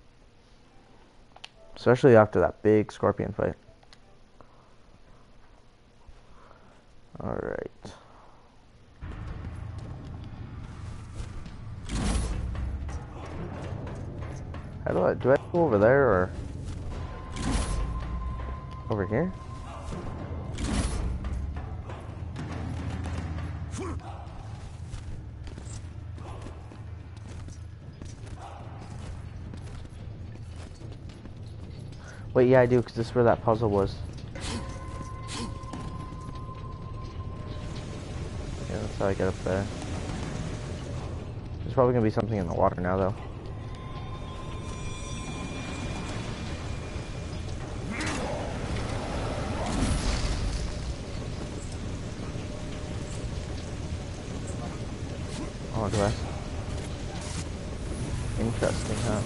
Especially after that big scorpion fight. Alright. How do I go over there or over here? Wait, yeah, I do, because this is where that puzzle was. Yeah, that's how I get up there. There's probably gonna be something in the water now, though. Oh, do I? Interesting, huh?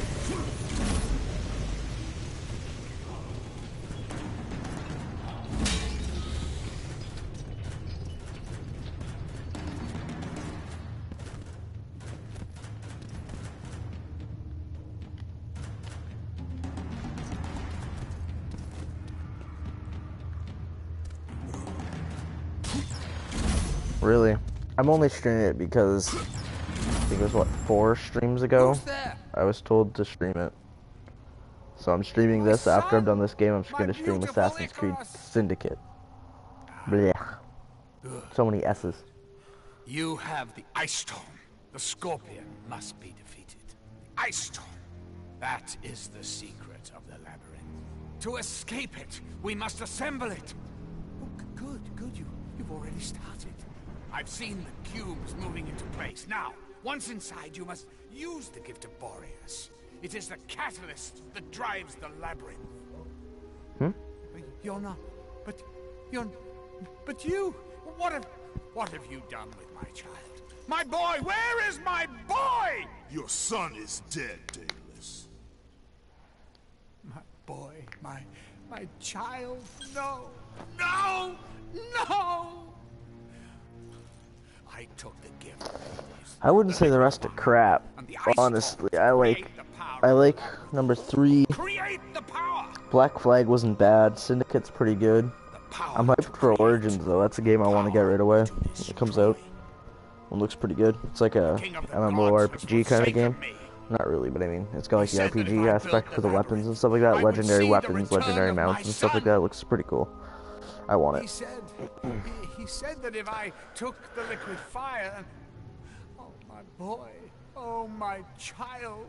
Really? I'm only streaming it because I think it was what, 4 streams ago? I was told to stream it. So I'm streaming this after I'm done this game. I'm just gonna stream Assassin's Creed Syndicate. Blech. So many S's. You have the Ice Stone. The Scorpion must be defeated. The Ice Stone. That is the secret of the labyrinth. To escape it, we must assemble it. Oh, good. You've already started. I've seen the cubes moving into place. Now, once inside, you must use the gift of Boreas. It is the catalyst that drives the labyrinth. Hmm? You're not... But you... What have you done with my child? My boy! Where is my boy? Your son is dead, Daedalus. My boy, my child, no! No! I took the gift. I wouldn't say the rest are crap. Honestly, I like number 3. Create the power. Black Flag wasn't bad. Syndicate's pretty good. I'm hyped for Origins though. That's a game I want to get right away when it comes out. It looks pretty good. It's like a MMORPG kind of game. Not really, but I mean, it's got like the RPG aspect for the weapons and stuff like that. Legendary weapons, legendary mounts and stuff like that. It looks pretty cool. I want it. He said that if I took the liquid fire... Oh, my boy. Oh, my child.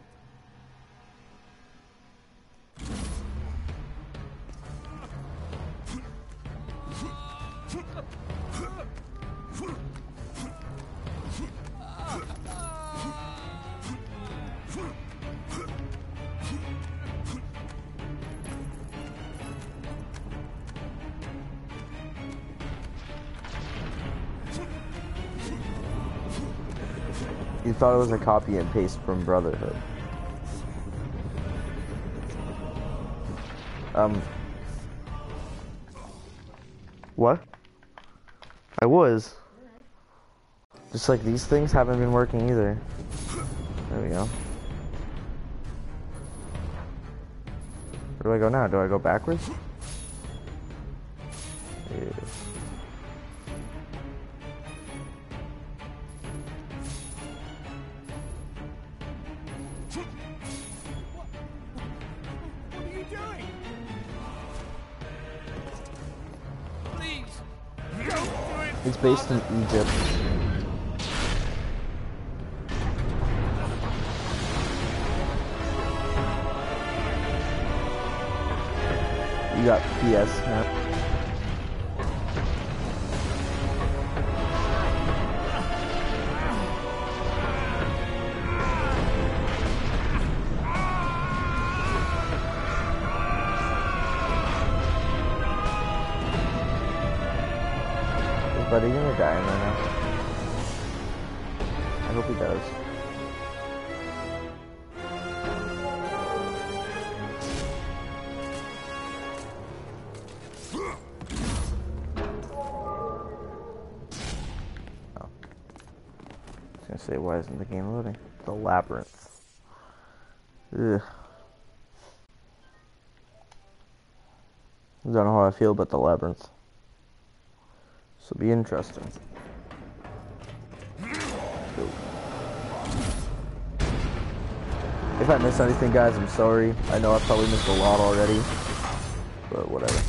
You thought it was a copy and paste from Brotherhood. What? I was. Just like these things haven't been working either. There we go. Where do I go now? Do I go backwards? Yeah. What are you doing? Please, don't do it. It's based in Egypt. You got PS now. Is Buddy gonna die right now? I hope he does. Say, why isn't the game loading? The labyrinth. Ugh. I don't know how I feel about the labyrinth. This will be interesting. If I miss anything, guys, I'm sorry. I know I probably missed a lot already, but whatever.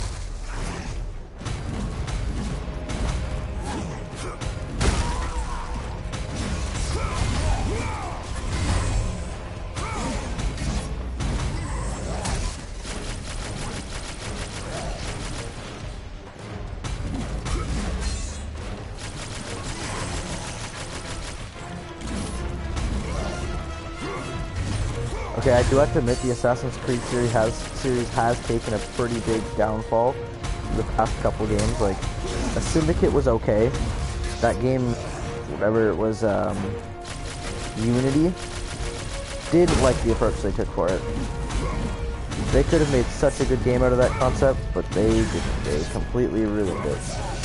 Okay, I do have to admit the Assassin's Creed series has taken a pretty big downfall the past couple games. Like, a Syndicate was okay. That game, whatever it was, Unity, didn't like the approach they took for it. They could have made such a good game out of that concept, but they didn't. They completely ruined it.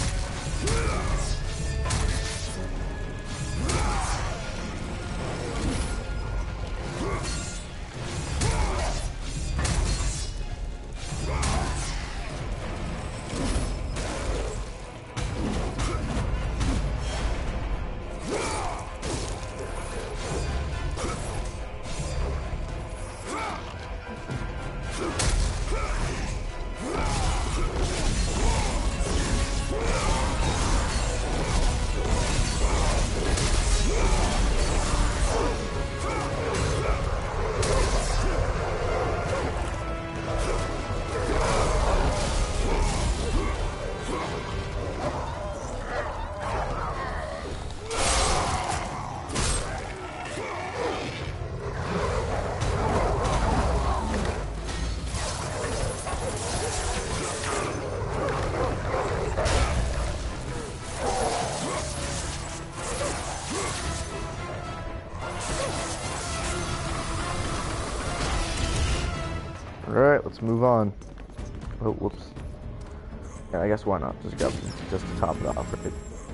Alright, let's move on. Oh, whoops. Yeah, I guess why not? Just grab some, just to top it off, right?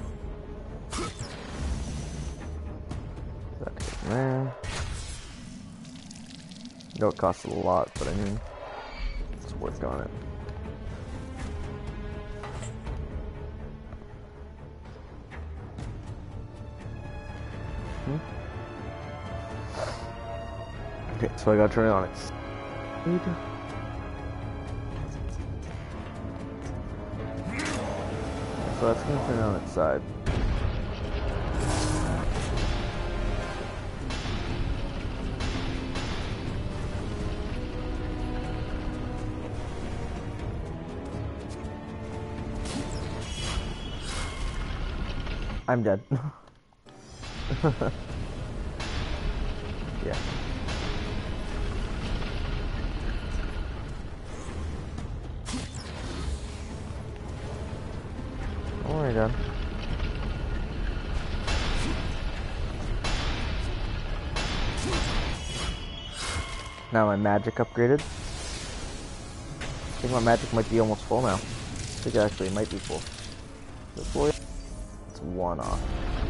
That goes there. I know it costs a lot, but I mean, let's work on it. Okay, so I gotta turn it on its speed. So that's gonna turn it on its side. I'm dead. Yeah. Alright then. Now my magic upgraded. I think my magic might be almost full now. I think actually it might be full. Is it full yet? It's one off.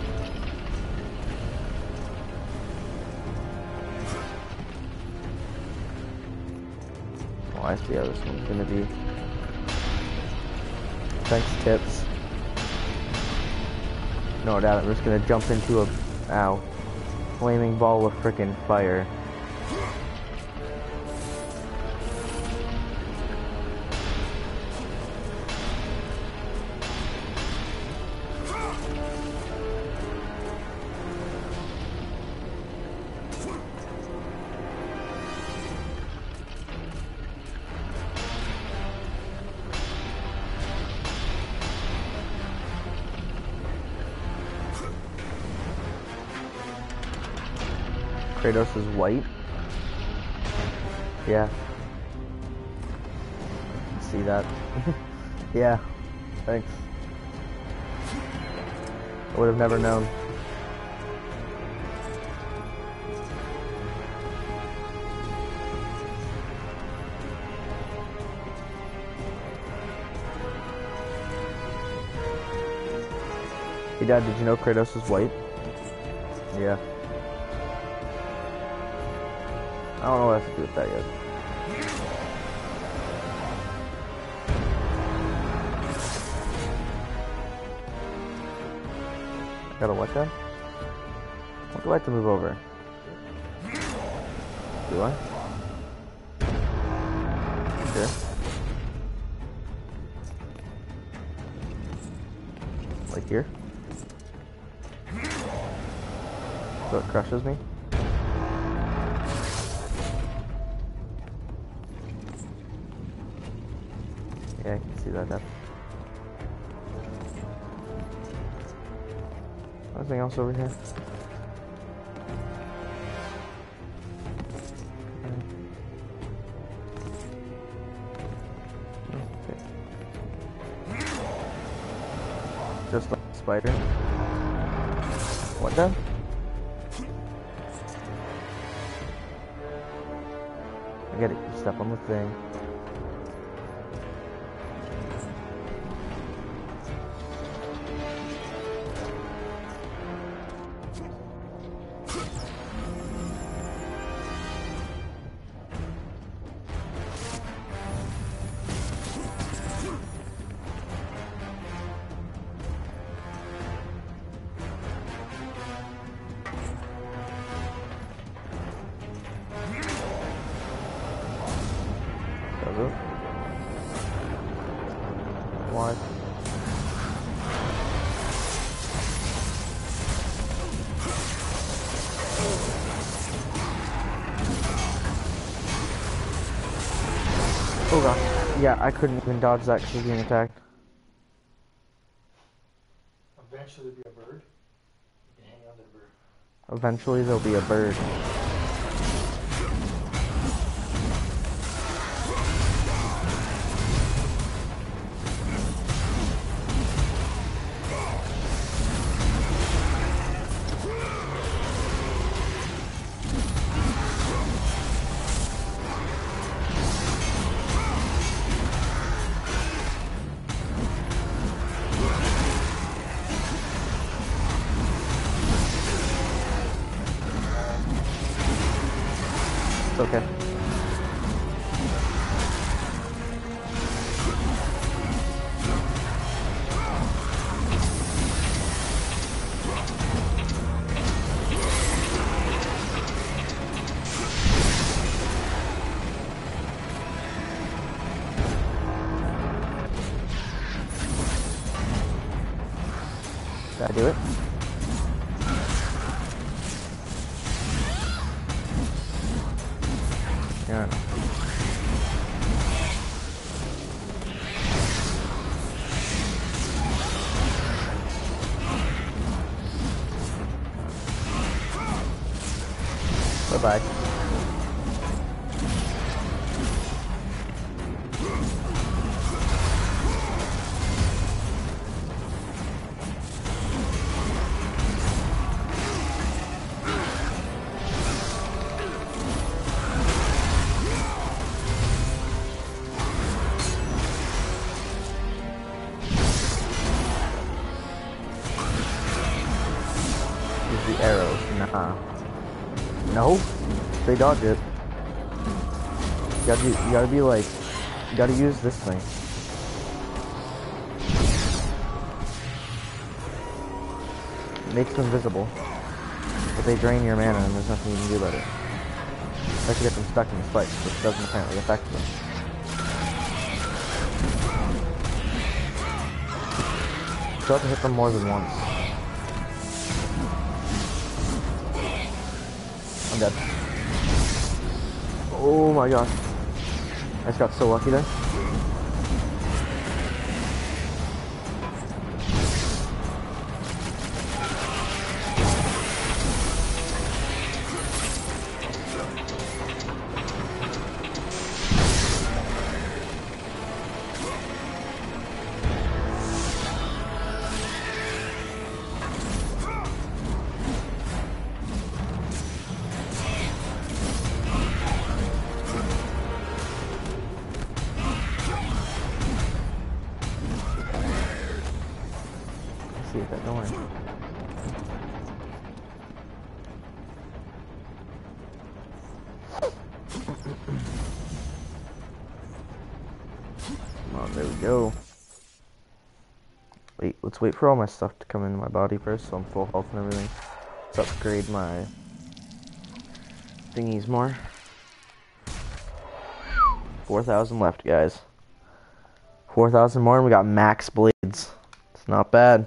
Oh, I see how this one's gonna be. Thanks, tips. No doubt, I'm just gonna jump into a flaming ball of frickin' fire. Kratos is white. Yeah. See that? Yeah. Thanks. I would have never known. Hey Dad, did you know Kratos is white? Yeah. I don't know what I have to do with that yet. Gotta what guy? What do I have to move over? Do I? Sure. Like here? So it crushes me? Yeah, I can see that now. Anything else over here? Just like a spider. What the? I get it. You step on the thing. What? Oh god. Yeah, I couldn't even dodge that because I was being attacked. Eventually be a bird. You can hang on to the bird. Eventually there'll be a bird. It's okay. Did I do it? Yeah. Bye-bye. Use the arrows. Nah. No? They dodge it. You gotta be like, you gotta use this thing. It makes them invisible. But they drain your mana and there's nothing you can do about it. Unless you get them stuck in the spikes, which doesn't apparently affect them. You still have to hit them more than once. I'm dead. Oh my gosh. I just got so lucky there. See if that door. Come on, there we go. Wait, let's wait for all my stuff to come into my body first so I'm full health and everything. Let's upgrade my thingies more. 4,000 left, guys. 4,000 more and we got max blades. It's not bad.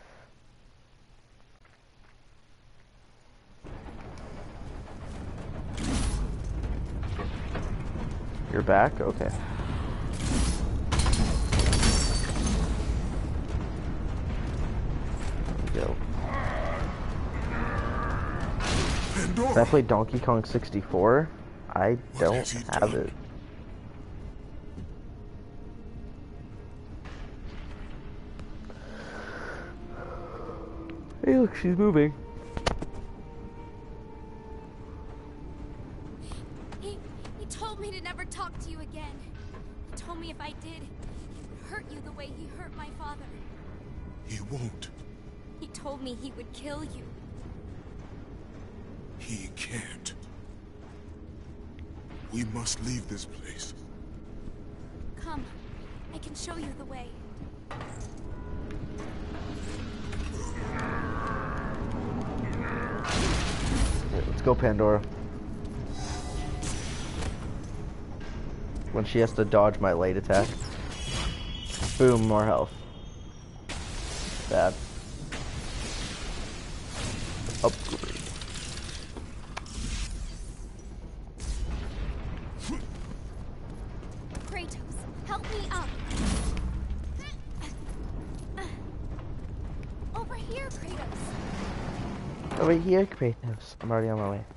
You're back? Okay. There we go. Did I play Donkey Kong 64? I don't have it. look, she's moving. He told me to never talk to you again. He told me if I did, he would hurt you the way he hurt my father. He won't. He told me he would kill you. He can't. We must leave this place. Come, I can show you the way. Let's go, Pandora. When she has to dodge my light attack. Boom, more health. Bad. Upgrade. Kratos, help me up. Over here, Kratos. Over here, Kratos. I'm already on my way.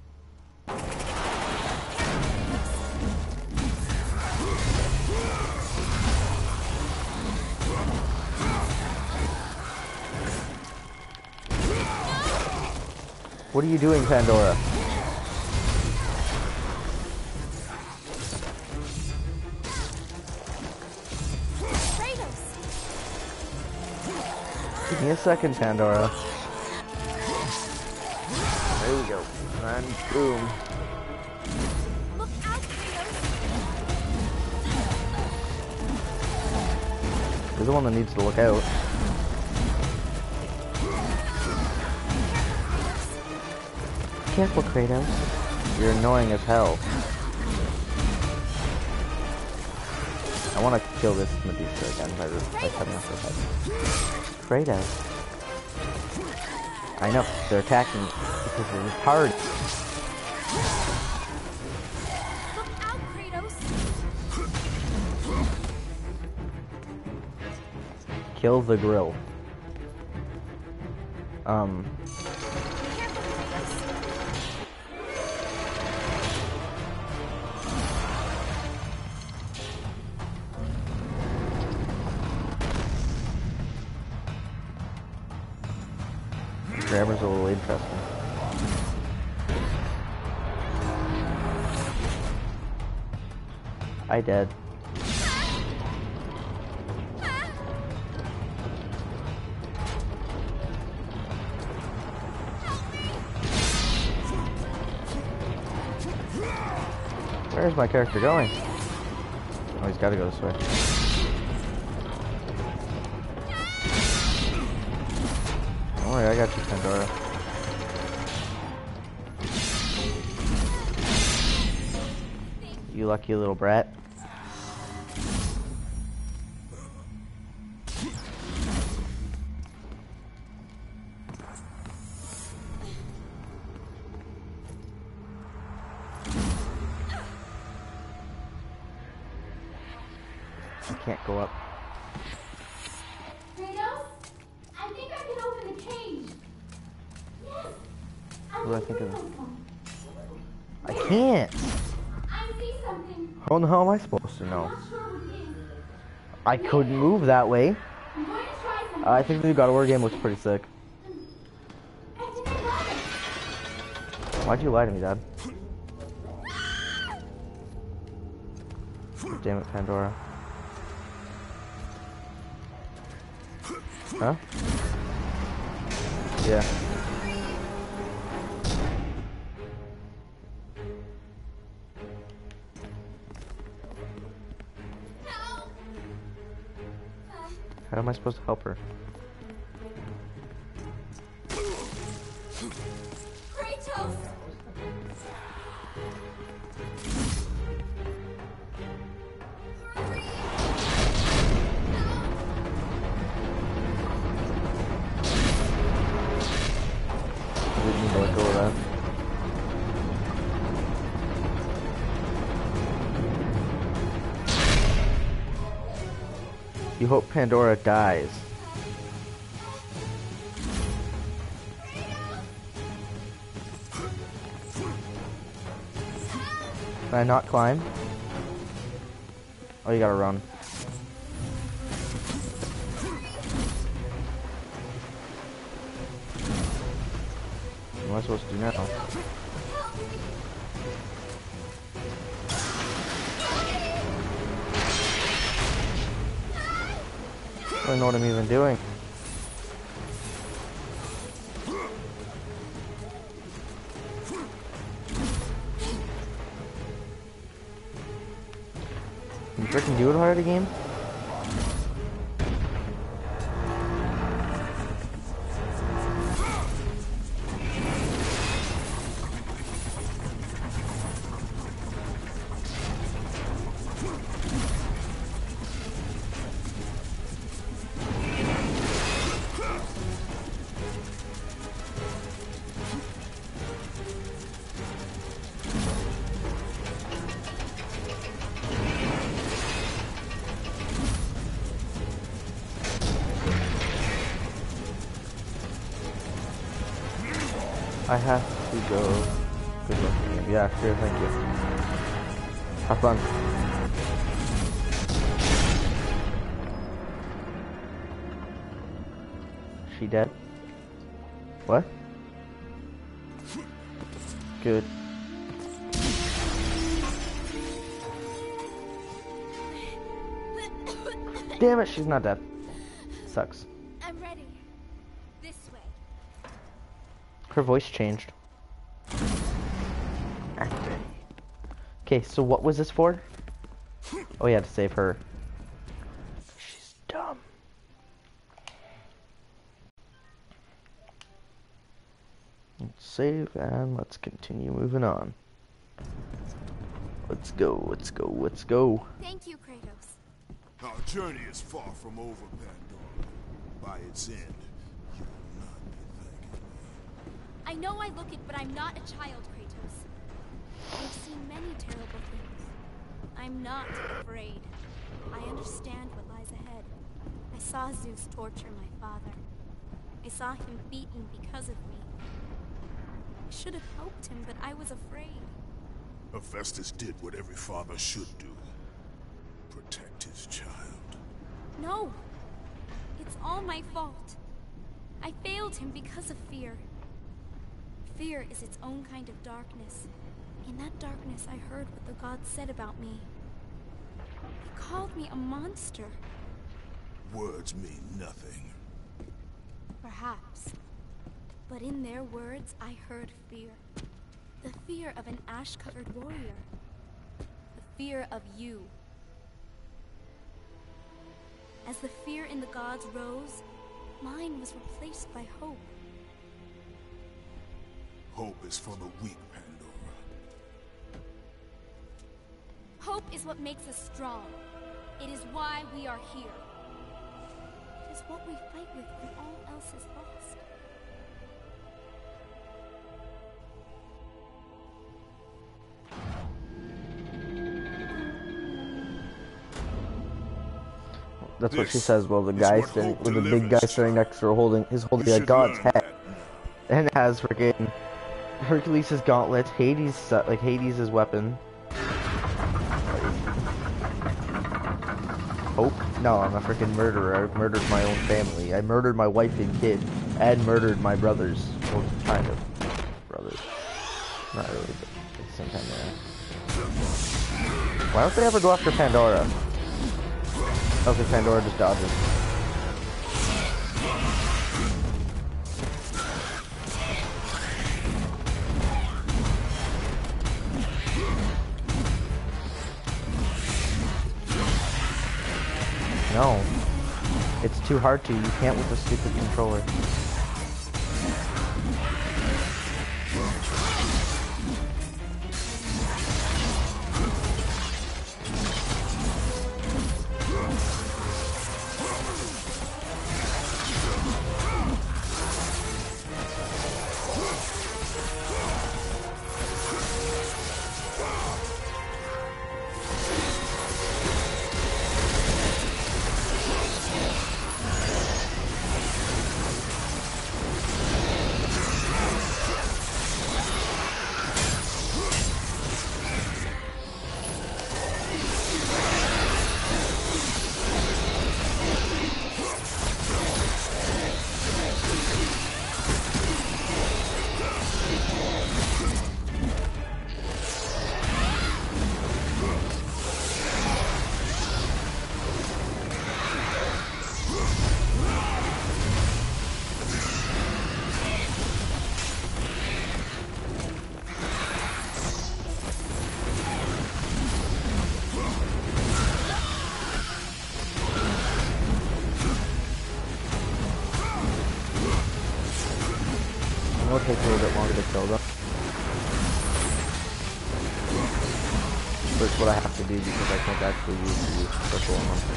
What are you doing, Pandora? Kratos. Give me a second, Pandora. There we go. And boom. Look out, Kratos. You're the one that needs to look out. Careful, Kratos. You're annoying as hell. I want to kill this Medusa again by cutting off her head. Kratos. I know, they're attacking because they're retarded. Look out, Kratos. Kill the grill. Grammar's a little interesting. I dead. Where's my character going? Oh, he's gotta go this way. Don't worry, I got you, Pandora. You lucky little brat. You can't go up. Kratos, I think I can open the cage. Yes, What do I think of? I can't. I see something. How the hell am I supposed to know? Not sure what it is. I couldn't move that way. I'm going to try something. I think the new God of War game looks pretty sick. I think I got it. Why'd you lie to me, Dad? Damn it, Pandora. Huh? Yeah. How am I supposed to help her? Kratos! Didn't need to let go of that. You hope Pandora dies. Can I not climb? Oh, you gotta run. What am I supposed to do now? I don't know what I'm even doing. Can you freaking do it already, game? I have to go. Good luck. Yeah, sure, thank you. Have fun. She dead? What? Good. Damn it, she's not dead. Sucks. I'm ready. This way. Her voice changed. Activate. Okay, so what was this for? Oh yeah, to save her. She's dumb. Let's save and let's continue moving on. Let's go, let's go, let's go. Thank you, Kratos. Our journey is far from over, Pandora. By its end, you will not be thanking me. I know I look it, but I'm not a child, Kratos. I've seen many terrible things. I'm not afraid. I understand what lies ahead. I saw Zeus torture my father. I saw him beaten because of me. I should have helped him, but I was afraid. Hephaestus did what every father should do. Protect his child. No! It's all my fault. I failed him because of fear. Fear is its own kind of darkness. In that darkness, I heard what the gods said about me. They called me a monster. Words mean nothing. Perhaps. But in their words, I heard fear. The fear of an ash-covered warrior. The fear of you. As the fear in the gods rose, mine was replaced by hope. Hope is for the weak, Pandora. Hope is what makes us strong. It is why we are here. It is what we fight with when all else is lost. That's what she says. Well, the guy standing with the big guy standing next to her holding a god's head, and has freaking Hercules' gauntlet, Hades like Hades' weapon. Hope? No, I'm a freaking murderer. I murdered my own family. I murdered my wife and kid, and murdered my brothers. Well, kind of brothers. Not really, but at the same time, yeah. Why don't they ever go after Pandora? Oh, because Pandora just dodges. No. It's too hard to. You can't with the stupid controller. It'll take a little bit longer to kill them. But it's what I have to do because I can't actually use the circle on them.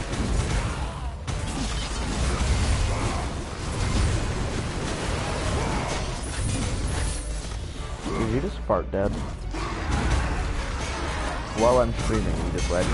Did you just fart, Dad? While I'm streaming, you just read.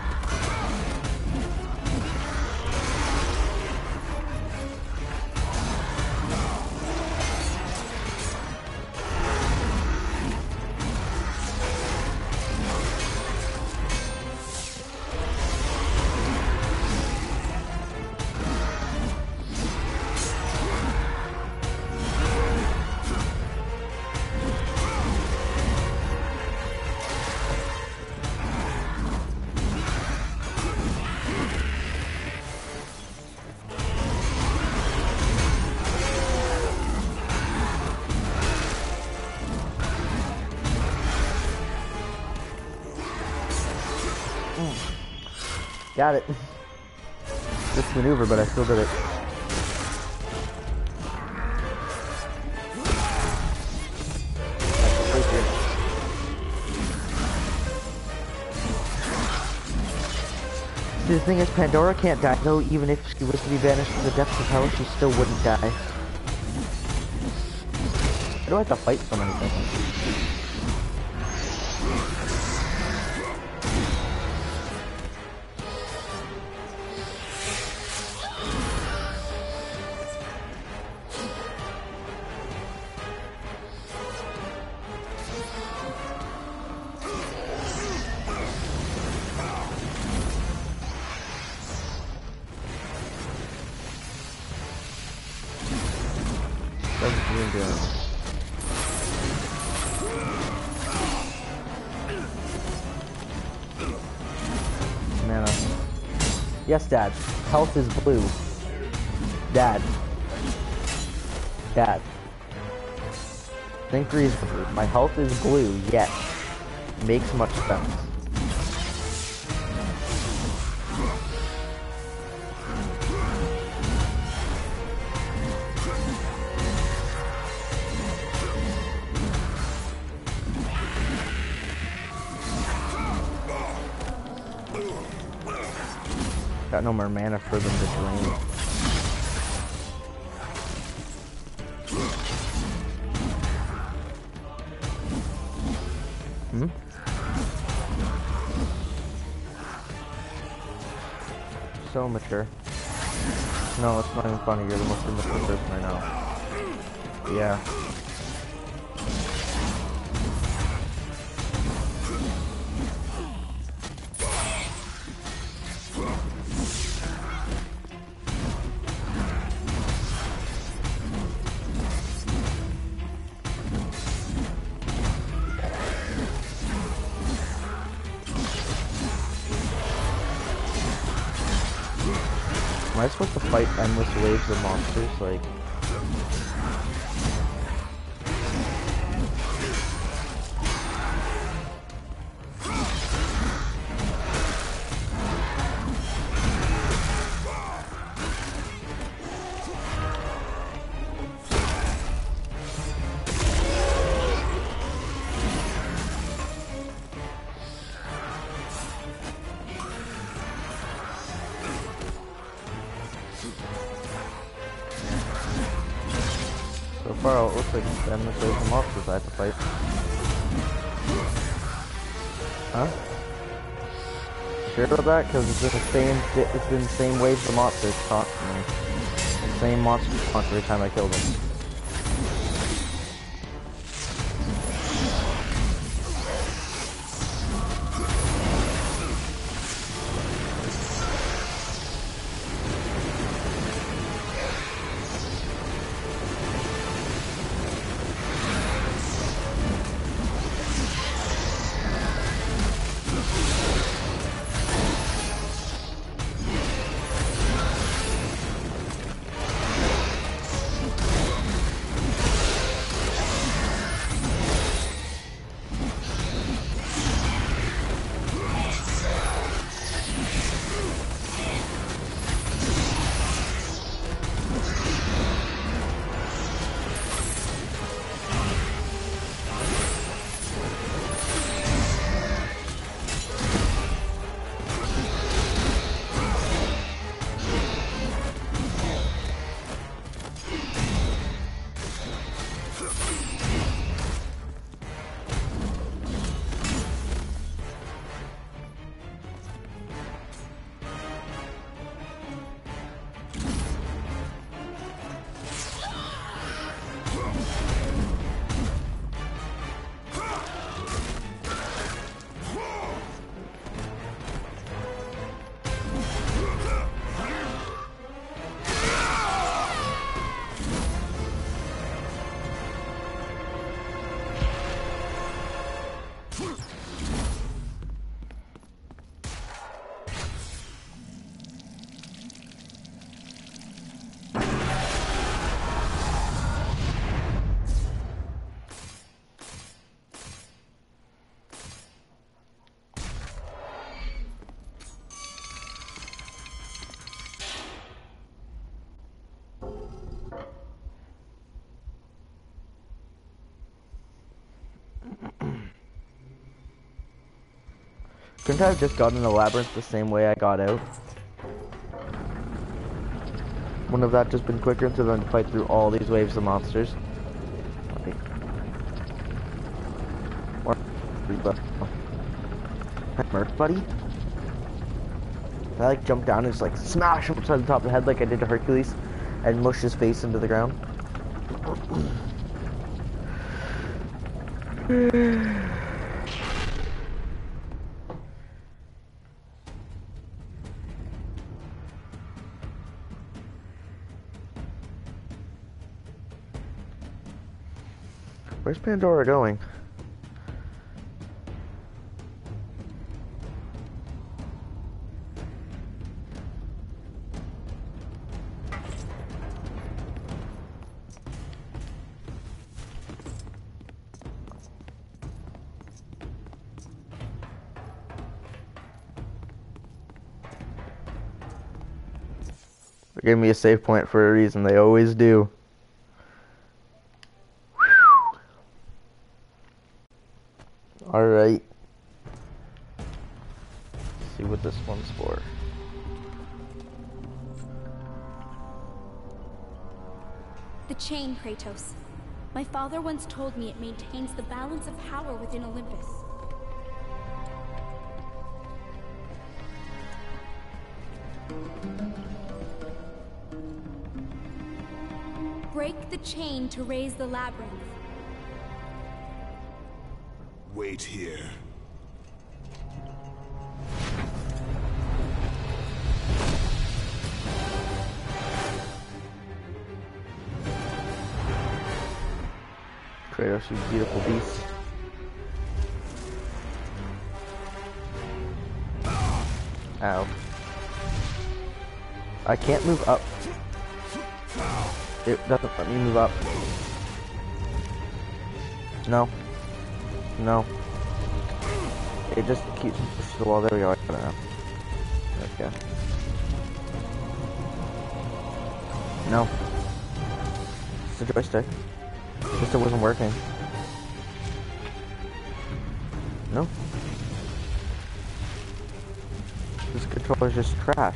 Got it. This maneuver, but I still did it. See, the thing is, Pandora can't die, though. Even if she was to be banished to the depths of hell, she still wouldn't die. Why do I have to fight so many things? Mana. Yes, Dad. Health is blue. Dad. Dad. Think reasonably. My health is blue, yes. Makes much sense. Got no more mana for them to drain. So mature. No, it's not even funny. You're the most immature person I know. Yeah. Am I supposed to fight endless waves of monsters? Like... So far, it looks like it's endless waves of monsters I have to fight. Huh? Sure about that? Because it's been the same waves of monsters constantly. The same monsters every time I kill them. Couldn't I have just gotten in the labyrinth the same way I got out? Wouldn't have that just been quicker instead of having to fight through all these waves of monsters? Like, or, Merc buddy? I like jump down and just like smash him upside the top of the head like I did to Hercules and mush his face into the ground. Where's Pandora going? They gave me a save point for a reason. They always do. Alright. See what this one's for. The chain, Kratos. My father once told me it maintains the balance of power within Olympus. Break the chain to raise the labyrinth. Wait here. Kratos, you beautiful beast. Ow. I can't move up. It doesn't let me move up. No. No. It just keeps pushing the wall. There we go. I got it now. Okay. No. It's the joystick. Just it wasn't working. No. This controller's just trash.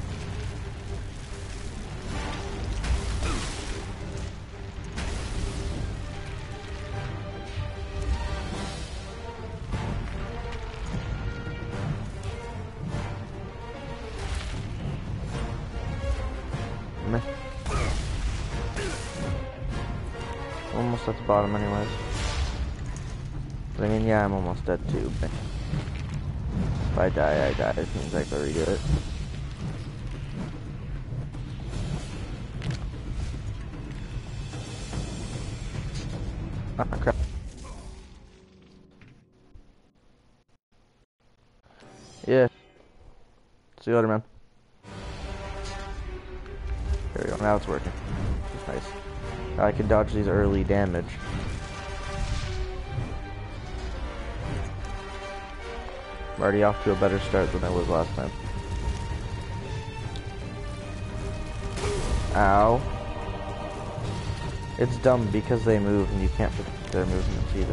Meh. Almost at the bottom anyways. But I mean, yeah, I'm almost dead too, but if I die, I die. It means I can redo it. Ah, crap. Yeah. See you later, man. There we go, now it's working. It's nice. Now I can dodge these early damage. I'm already off to a better start than I was last time. Ow. It's dumb because they move and you can't predict their movements either.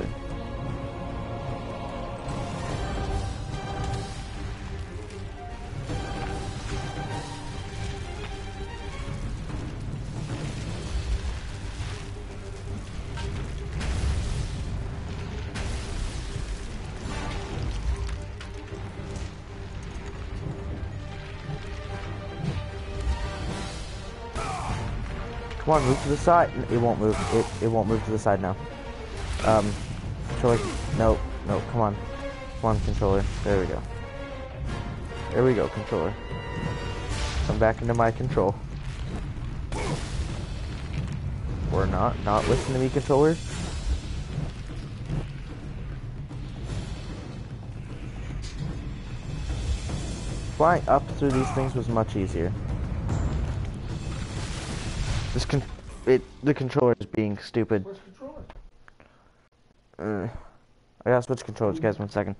Come on, move to the side. It won't move. It won't move to the side now. Controller. No, no, come on. Come on, controller. There we go. There we go, controller. Come back into my control. Or not. Not listen to me, controller. Flying up through these things was much easier. The controller is being stupid. Where's controller? I gotta switch controllers, guys. 1 second.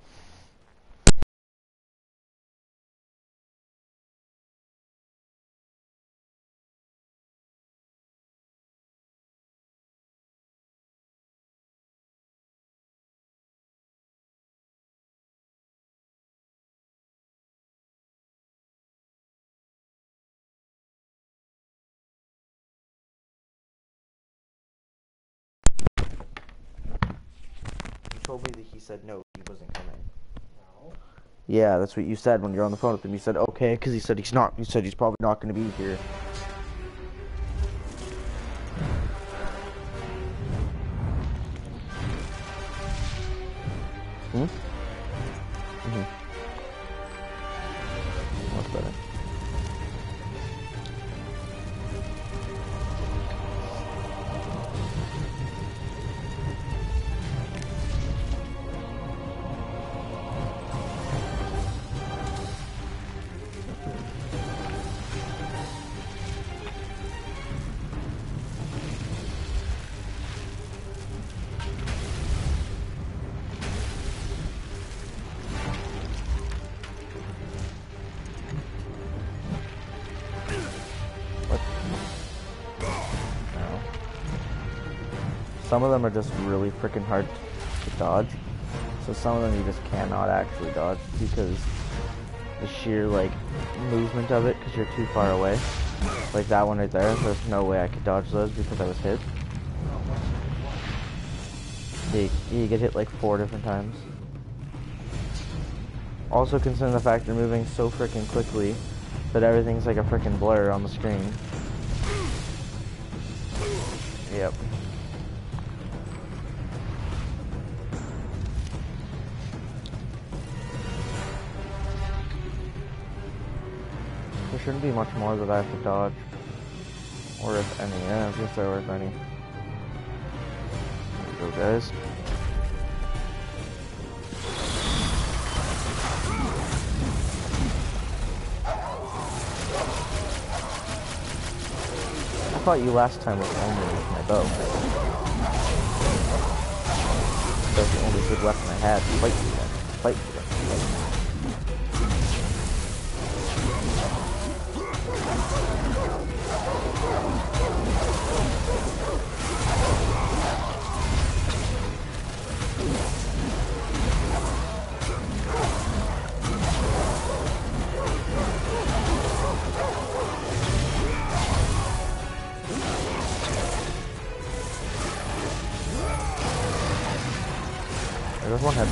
told me that he said no, he wasn't coming. No. Yeah, that's what you said when you're on the phone with him. You said okay, because he said he's not. You said he's probably not going to be here. Hmm? Mm-hmm. Much better. Some of them are just really freaking hard to dodge. So some of them you just cannot actually dodge because the sheer like movement of it, because you're too far away. Like that one right there, there's no way I could dodge those because I was hit. You get hit like 4 different times. Also consider the fact you're moving so freaking quickly that everything's like a freaking blur on the screen. Yep. There shouldn't be much more that I have to dodge. Or if any. Yeah, I was gonna say or if any. There we go, guys. I thought you last time was only with my bow. That's the only good weapon I had. Fight me then. Fight me then. There's one head.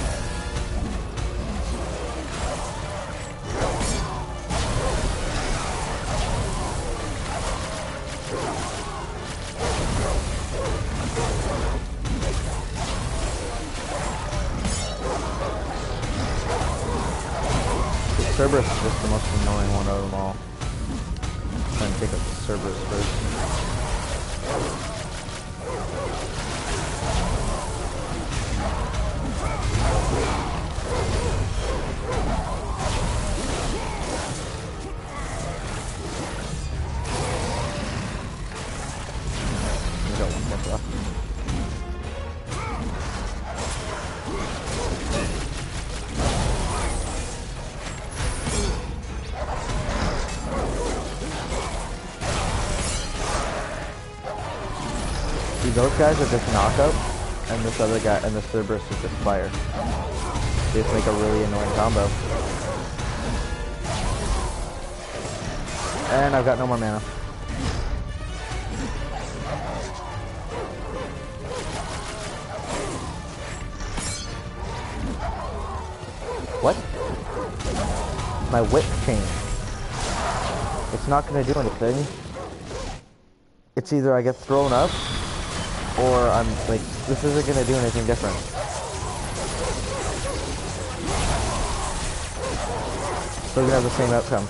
Cerberus is just the most annoying one out of them all. I'm trying to take up the Cerberus first. Those guys are just knockout, and this other guy, and the Cerberus is just fire. They just make a really annoying combo. And I've got no more mana. What? My whip changed. It's not gonna do anything. It's either I get thrown up, or I'm like, this isn't gonna do anything different. So we're gonna have the same outcome.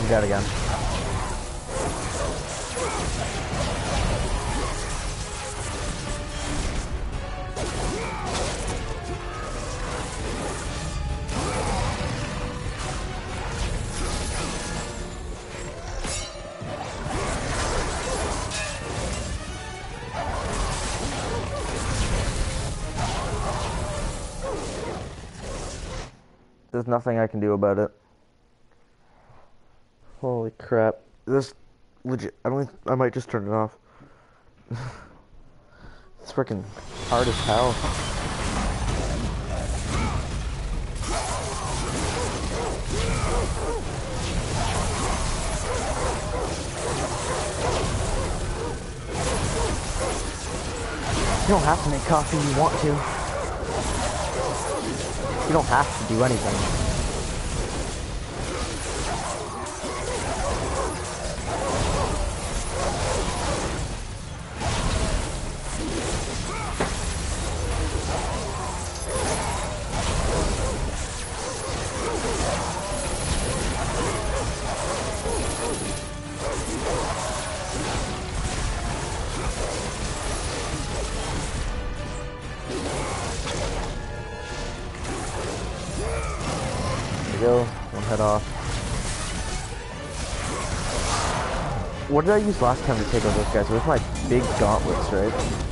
dead again. There's nothing I can do about it. Holy crap. This legit, I might just turn it off. It's freaking hard as hell. You don't have to make coffee if you want to. You don't have to do anything. Go, one head off. What did I use last time to take out those guys? It was my big gauntlets, right?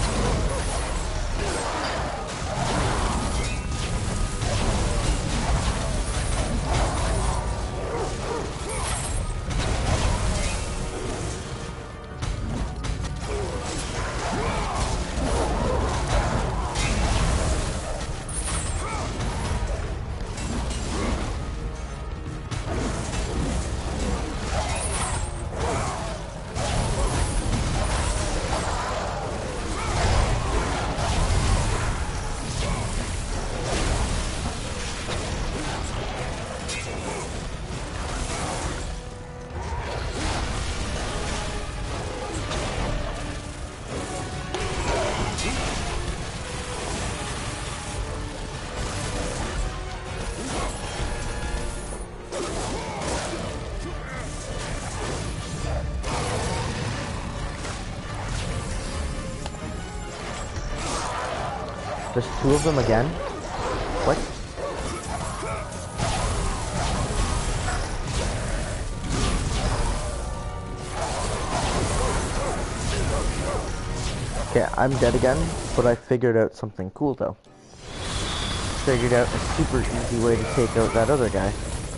There's two of them again? What? Okay, I'm dead again, but I figured out something cool though. Figured out a super easy way to take out that other guy.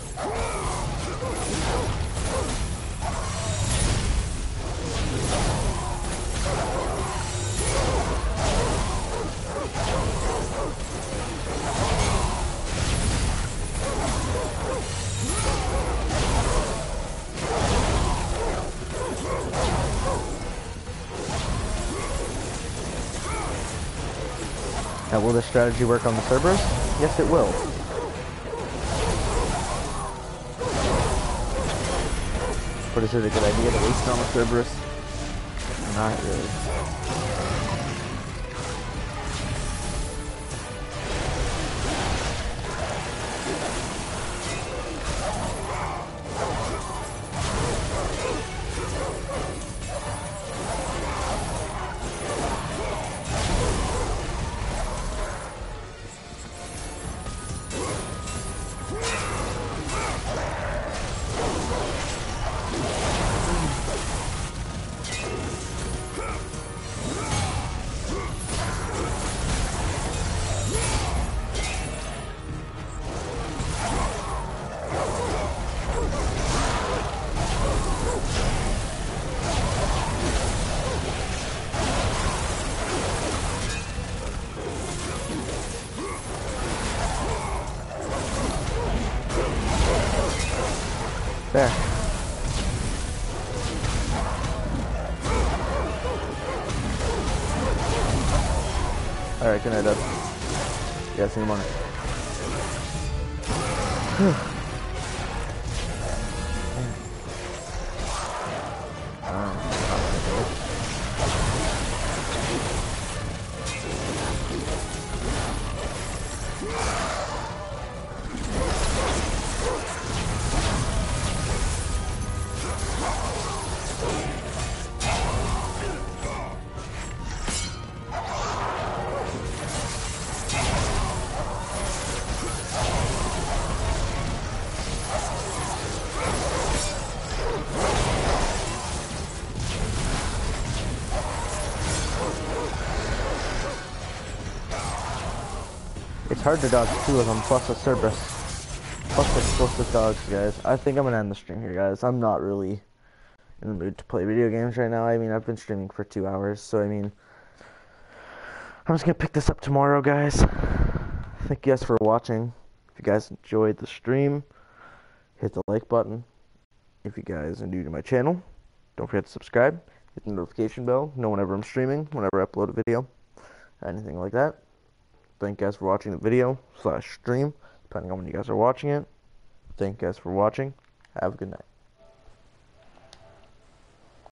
Now, will this strategy work on the Cerberus? Yes, it will. But is it a good idea to waste it on the Cerberus? Not really. There. Alright, good night, Dad. Yeah, see you tomorrow. hard to dodge 2 of them, plus a Cerberus. Plus explosive dogs, guys. I think I'm gonna end the stream here, guys. I'm not really in the mood to play video games right now. I mean, I've been streaming for 2 hours, so I mean, I'm just gonna pick this up tomorrow, guys. Thank you guys for watching. If you guys enjoyed the stream, hit the like button. If you guys are new to my channel, don't forget to subscribe. Hit the notification bell. Know whenever I'm streaming, whenever I upload a video, anything like that. Thank you guys for watching the video / stream, depending on when you guys are watching it. Thank you guys for watching. Have a good night.